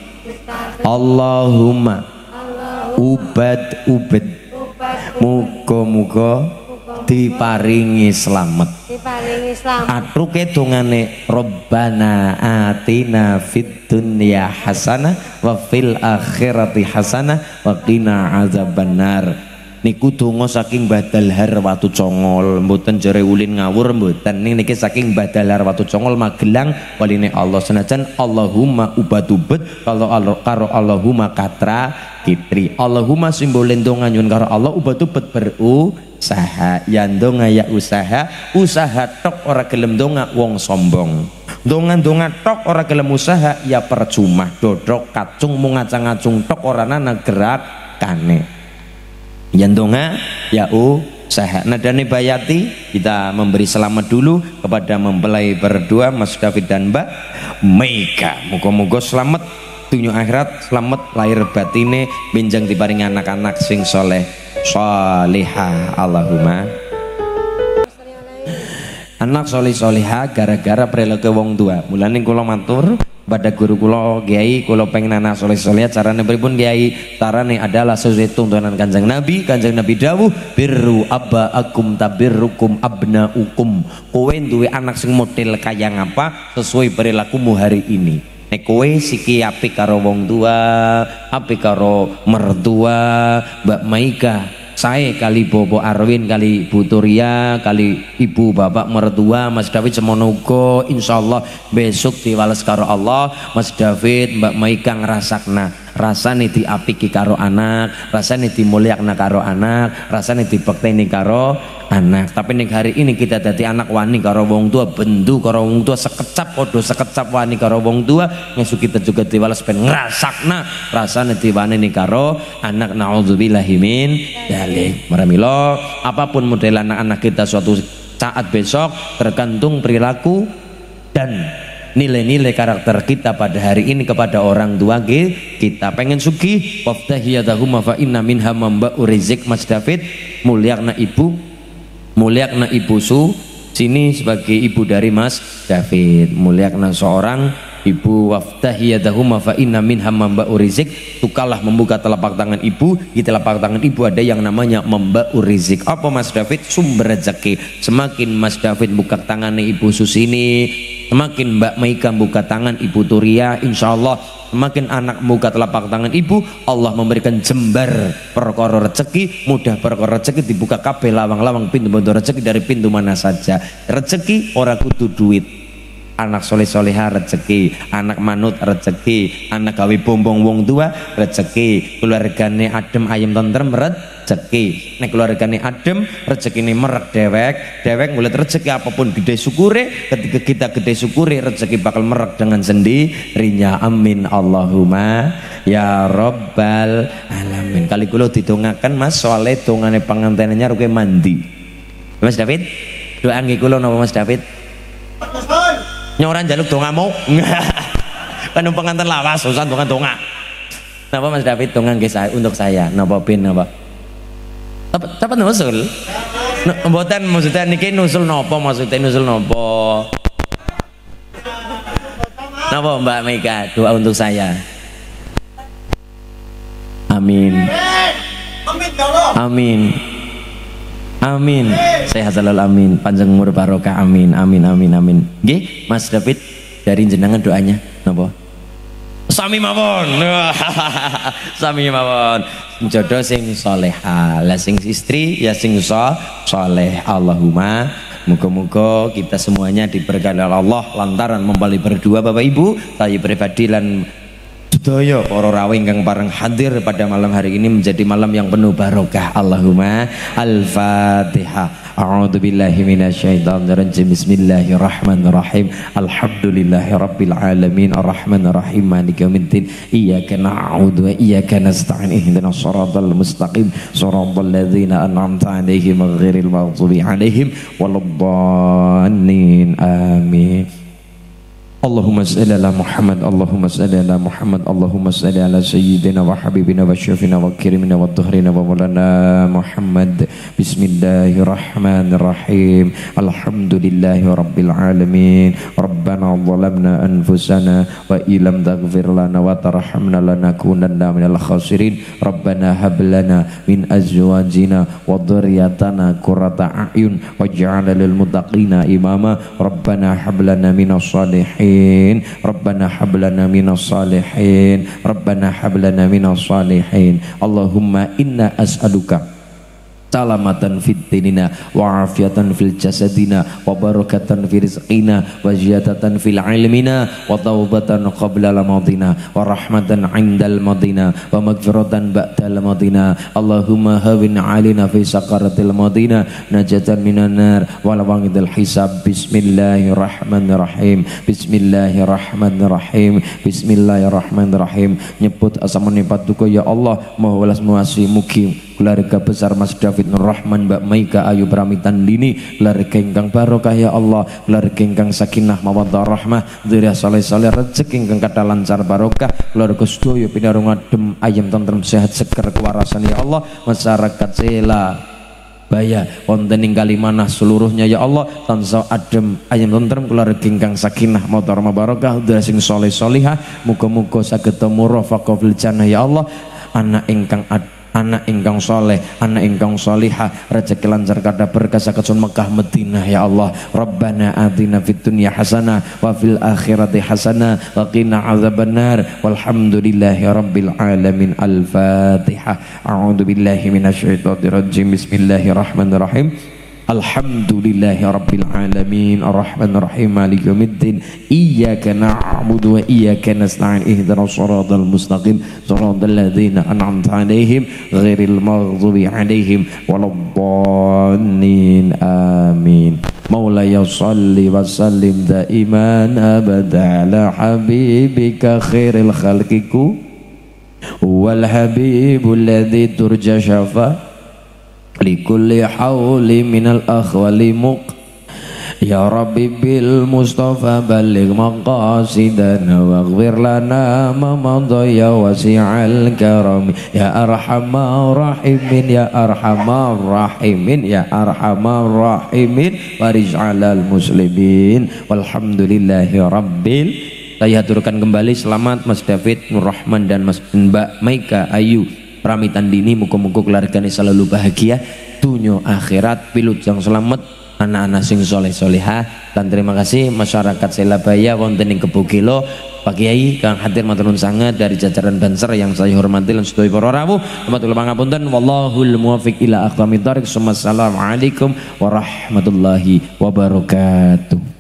Allahumma ubad muga-muga diparingi slamet. Diparingi slamet. Atuke dongane Rabbana atina fid dunya hasanah wa fil akhirati hasanah wa qina azabannar. Niku donga saking Badal Har Watu Congol, mboten jere ulin ngawur mboten, niki saking Badal Har Watu Congol Magelang waline Allah. Senajan Allahumma ubat-ubet karo Allahumma katra kitri. Allahumma simbolen donga nyun karo Allah, ubat-ubet berusaha. Yan donga ya usaha tok ora gelem donga wong sombong. Donga tok ora gelem usaha ya percuma. Dodok kacung mung ngacang-ngacung tok ora nana gerak kane. Yandonga ya usaha. Nadane Bayati kita memberi selamat dulu kepada mempelai berdua Mas David dan Mbak Meika. Moga-moga selamat dunia akhirat, selamat lahir batine, benjang diparingi anak-anak sing soleh solihah. Allahumma anak soleh solihah gara-gara perilaku wong tua. Mulane kula matur pada guru kula Kiai, kula pengen anak soleh solihah carane pripun Kiai? Carane adalah sesuai tuntunan Kanjeng Nabi dawuh birru abbaakum tabirrukum abnaukum. Kowe duwe anak sing model kaya ngapa sesuai perilakumu hari ini. Nek kowe siki apik karo wong tua, apik karo mertua, Mbak Maika, saya kali Bobo Arwin, kali Bu Turia, kali Ibu Bapak mertua Mas David semono uga insyaallah besok diwales karo Allah. Mas David, Mbak Maika ngrasakna rasane diapiki karo anak, rasane dimulyakna karo anak, rasane dibekteni karo anak. Tapi ning hari ini kita dadi anak wani karo wong tua, bendu karo wong tua, sekecap podo sekecap wani karo wong tua, ngesu kita juga diwales ben ngrasakna rasane diwaneni karo anak. Naudzubillahi min dzalik. Maramila apapun model anak-anak kita suatu saat besok tergantung perilaku dan nilai-nilai karakter kita pada hari ini kepada orang tua kita. Pengen sugih waftahiyatahum fa inna minha mamba'u rizq. Mas David mulyakna ibu Su sini sebagai ibu dari Mas David, mulyakna seorang ibu. Waftahiyatahum fa inna minha mamba'u rizq. Tukalah membuka telapak tangan ibu. Di telapak tangan ibu ada yang namanya mamba'u rizq. Apa Mas David? Sumber rezeki. Semakin Mas David buka tangannya ibu Susini, semakin Mbak Maika buka tangan Ibu Turia, insya Allah semakin anak buka telapak tangan ibu, Allah memberikan jembar perkara rezeki, mudah perkara rezeki, dibuka kabeh lawang-lawang pintu-pintu rezeki dari pintu mana saja. Rezeki ora kudu duit. Anak soleh-soleha rezeki, anak manut rezeki, anak gawe bombong wong tua rezeki, keluargane adem ayem tentrem rezeki. Nek keluargane adem rezekine merek dewek ngulit rezeki apapun gede syukure. Ketika kita gede syukure rezeki bakal merek dengan sendirinya. Amin Allahumma ya rabbal alamin. Kali kula didongaken Mas soalé dongane pengantinnya ruke mandi. Mas David doa nggih kula napa Mas David? Nyoran jaluk dongamu kan pengantin lawas susah donga. Napa Mas David donga nggih saya untuk saya napa pin napa cepet nusul mboten maksudnya niki nusul napa maksudnya nusul napa Mbak Mega doa untuk saya. Amin amin amin sehat selalu amin, panjang umur barokah amin amin amin amin. Nggih Mas David dari jenengan doanya napa? Sami mawon. Sami mawon. Jodoh sing salehah, lah sing istri ya sing saleh. Allahumma muga-muga kita semuanya diberkahi Allah lantaran membali berdua Bapak Ibu, saya pribadi lan sedaya para rawuh ingkang pareng hadir pada malam hari ini menjadi malam yang penuh barokah. Allahumma al-Fatihah. A'udzubillahi minasyaitonirrajim. Bismillahirrahmanirrahim. Alhamdulillahirabbil alamin arrahmanirrahim maliki yaumiddin. Iyyaka na'budu wa iyyaka nasta'in. Ihdinas shiratal mustaqim. Shiratal ladzina an'amta 'alaihim ghairil maghdubi 'alaihim waladdallin. Amin. Allahumma salli ala Muhammad, Allahumma salli ala Muhammad, Allahumma salli ala sayyidina wa habibina wa syafina wa kirimina wa dhuhrina wa maulana Muhammad. Bismillahirrahmanirrahim. Alhamdulillahi rabbil alamin. Rabbana zalamna anfusana wa illam taghfir lana wa tarhamna lanakunanna minal khasirin. Rabbana hab lana min azwajina wa dhurriyyatina qurrata a'yun waj'alna lil muttaqina imama. Rabbana hab lana minas shalihin. Rabbana hab lana minas salihin. Rabbana hab lana minas salihin. Allahumma inna as'aluka salamatan fid dinina wa afiatan fil jasadina wa barakatan fi rizqina wa ziyadatan fil ilmina wa taubatan qabla lamadina wa rahmatan indal madina wa maghfiratan ba'dal madina. Allahumma hawin alina fi sakaratil madina najatan minan nar wa lawangidil hisab. Bismillahirrahmanirrahim. Bismillahirrahmanirrahim. Bismillahirrahmanirrahim. Nyebut asamane patuko ya Allah maha welas muasi mugi keluarga besar Mas David Nur Rahman, Mbak Maika Ayu Pramitan Dini, keluarga ingkang barokah ya Allah, keluarga ingkang sakinah mawaddah rahmah, dzurriyyah saleh-saleh, rezeki ingkang kathah lancar barokah, keluarga sedaya pinarung adem ayem tentrem sehat seger kewarasan ya Allah, masyarakat Sela Baya wonten ing Kalimanah seluruhnya ya Allah tansah adem ayem tentrem, keluarga ingkang sakinah mawaddah rahmah barokah, dzurriyyah sing saleh salihah, muga-muga saged murafaqah fil jannah ya Allah. Anak ingkang soleh, anak ingkang solihah, rezeki lancar kada berkah saketsun Mekah Madinah ya Allah. Rabbana atina fid dunya hasanah wa fil akhirati hasanah wa qina adzabannar. Walhamdulillahi rabbil alamin. Al-Fatihah. A'udzu billahi minasyaitonir rajim. Bismillahirrahmanirrahim. Alhamdulillahi rabbil alamin. Ar-Rahmanir Rahim. Maliki yaumiddin. Iyyaka na'budu wa iyyaka nasta'in. Ihdinas shiratal mustaqim. Shiratal ladzina an'amta 'alaihim ghairil maghdubi 'alaihim waladdallin. Amin. Maulaya shalli wa sallim daiman abada ala habibika khairil khalqiku wal habibul ladzi turja syafa likulli hawli minal akhwali muq. Ya Rabbi bil Mustafa baligh maqasidana waghfir lana ma madha ya wasi'al karami ya arhamar rahimin ya arhamar rahimin ya arhamar rahimin warij'alal muslimin walhamdulillahi rabbil. Saya haturkan kembali selamat Mas David Nur Rahman dan Mbak Maika Ayu Pramitan Dini, muga-muga keluargane selalu bahagia dunya akhirat, pilujeng selamat, anak-anak sing soleh solehah. Dan terima kasih masyarakat Selabaya wonten ing Kebogelo, Pak Kiai kang hadir matur nuwun sanget dari jajaran Banser yang saya hormati lan sedaya para rawuh. Matur pangapunten, wallahul muwaffiq ila aqwamit thoriq. Assalamualaikum warahmatullahi wabarakatuh.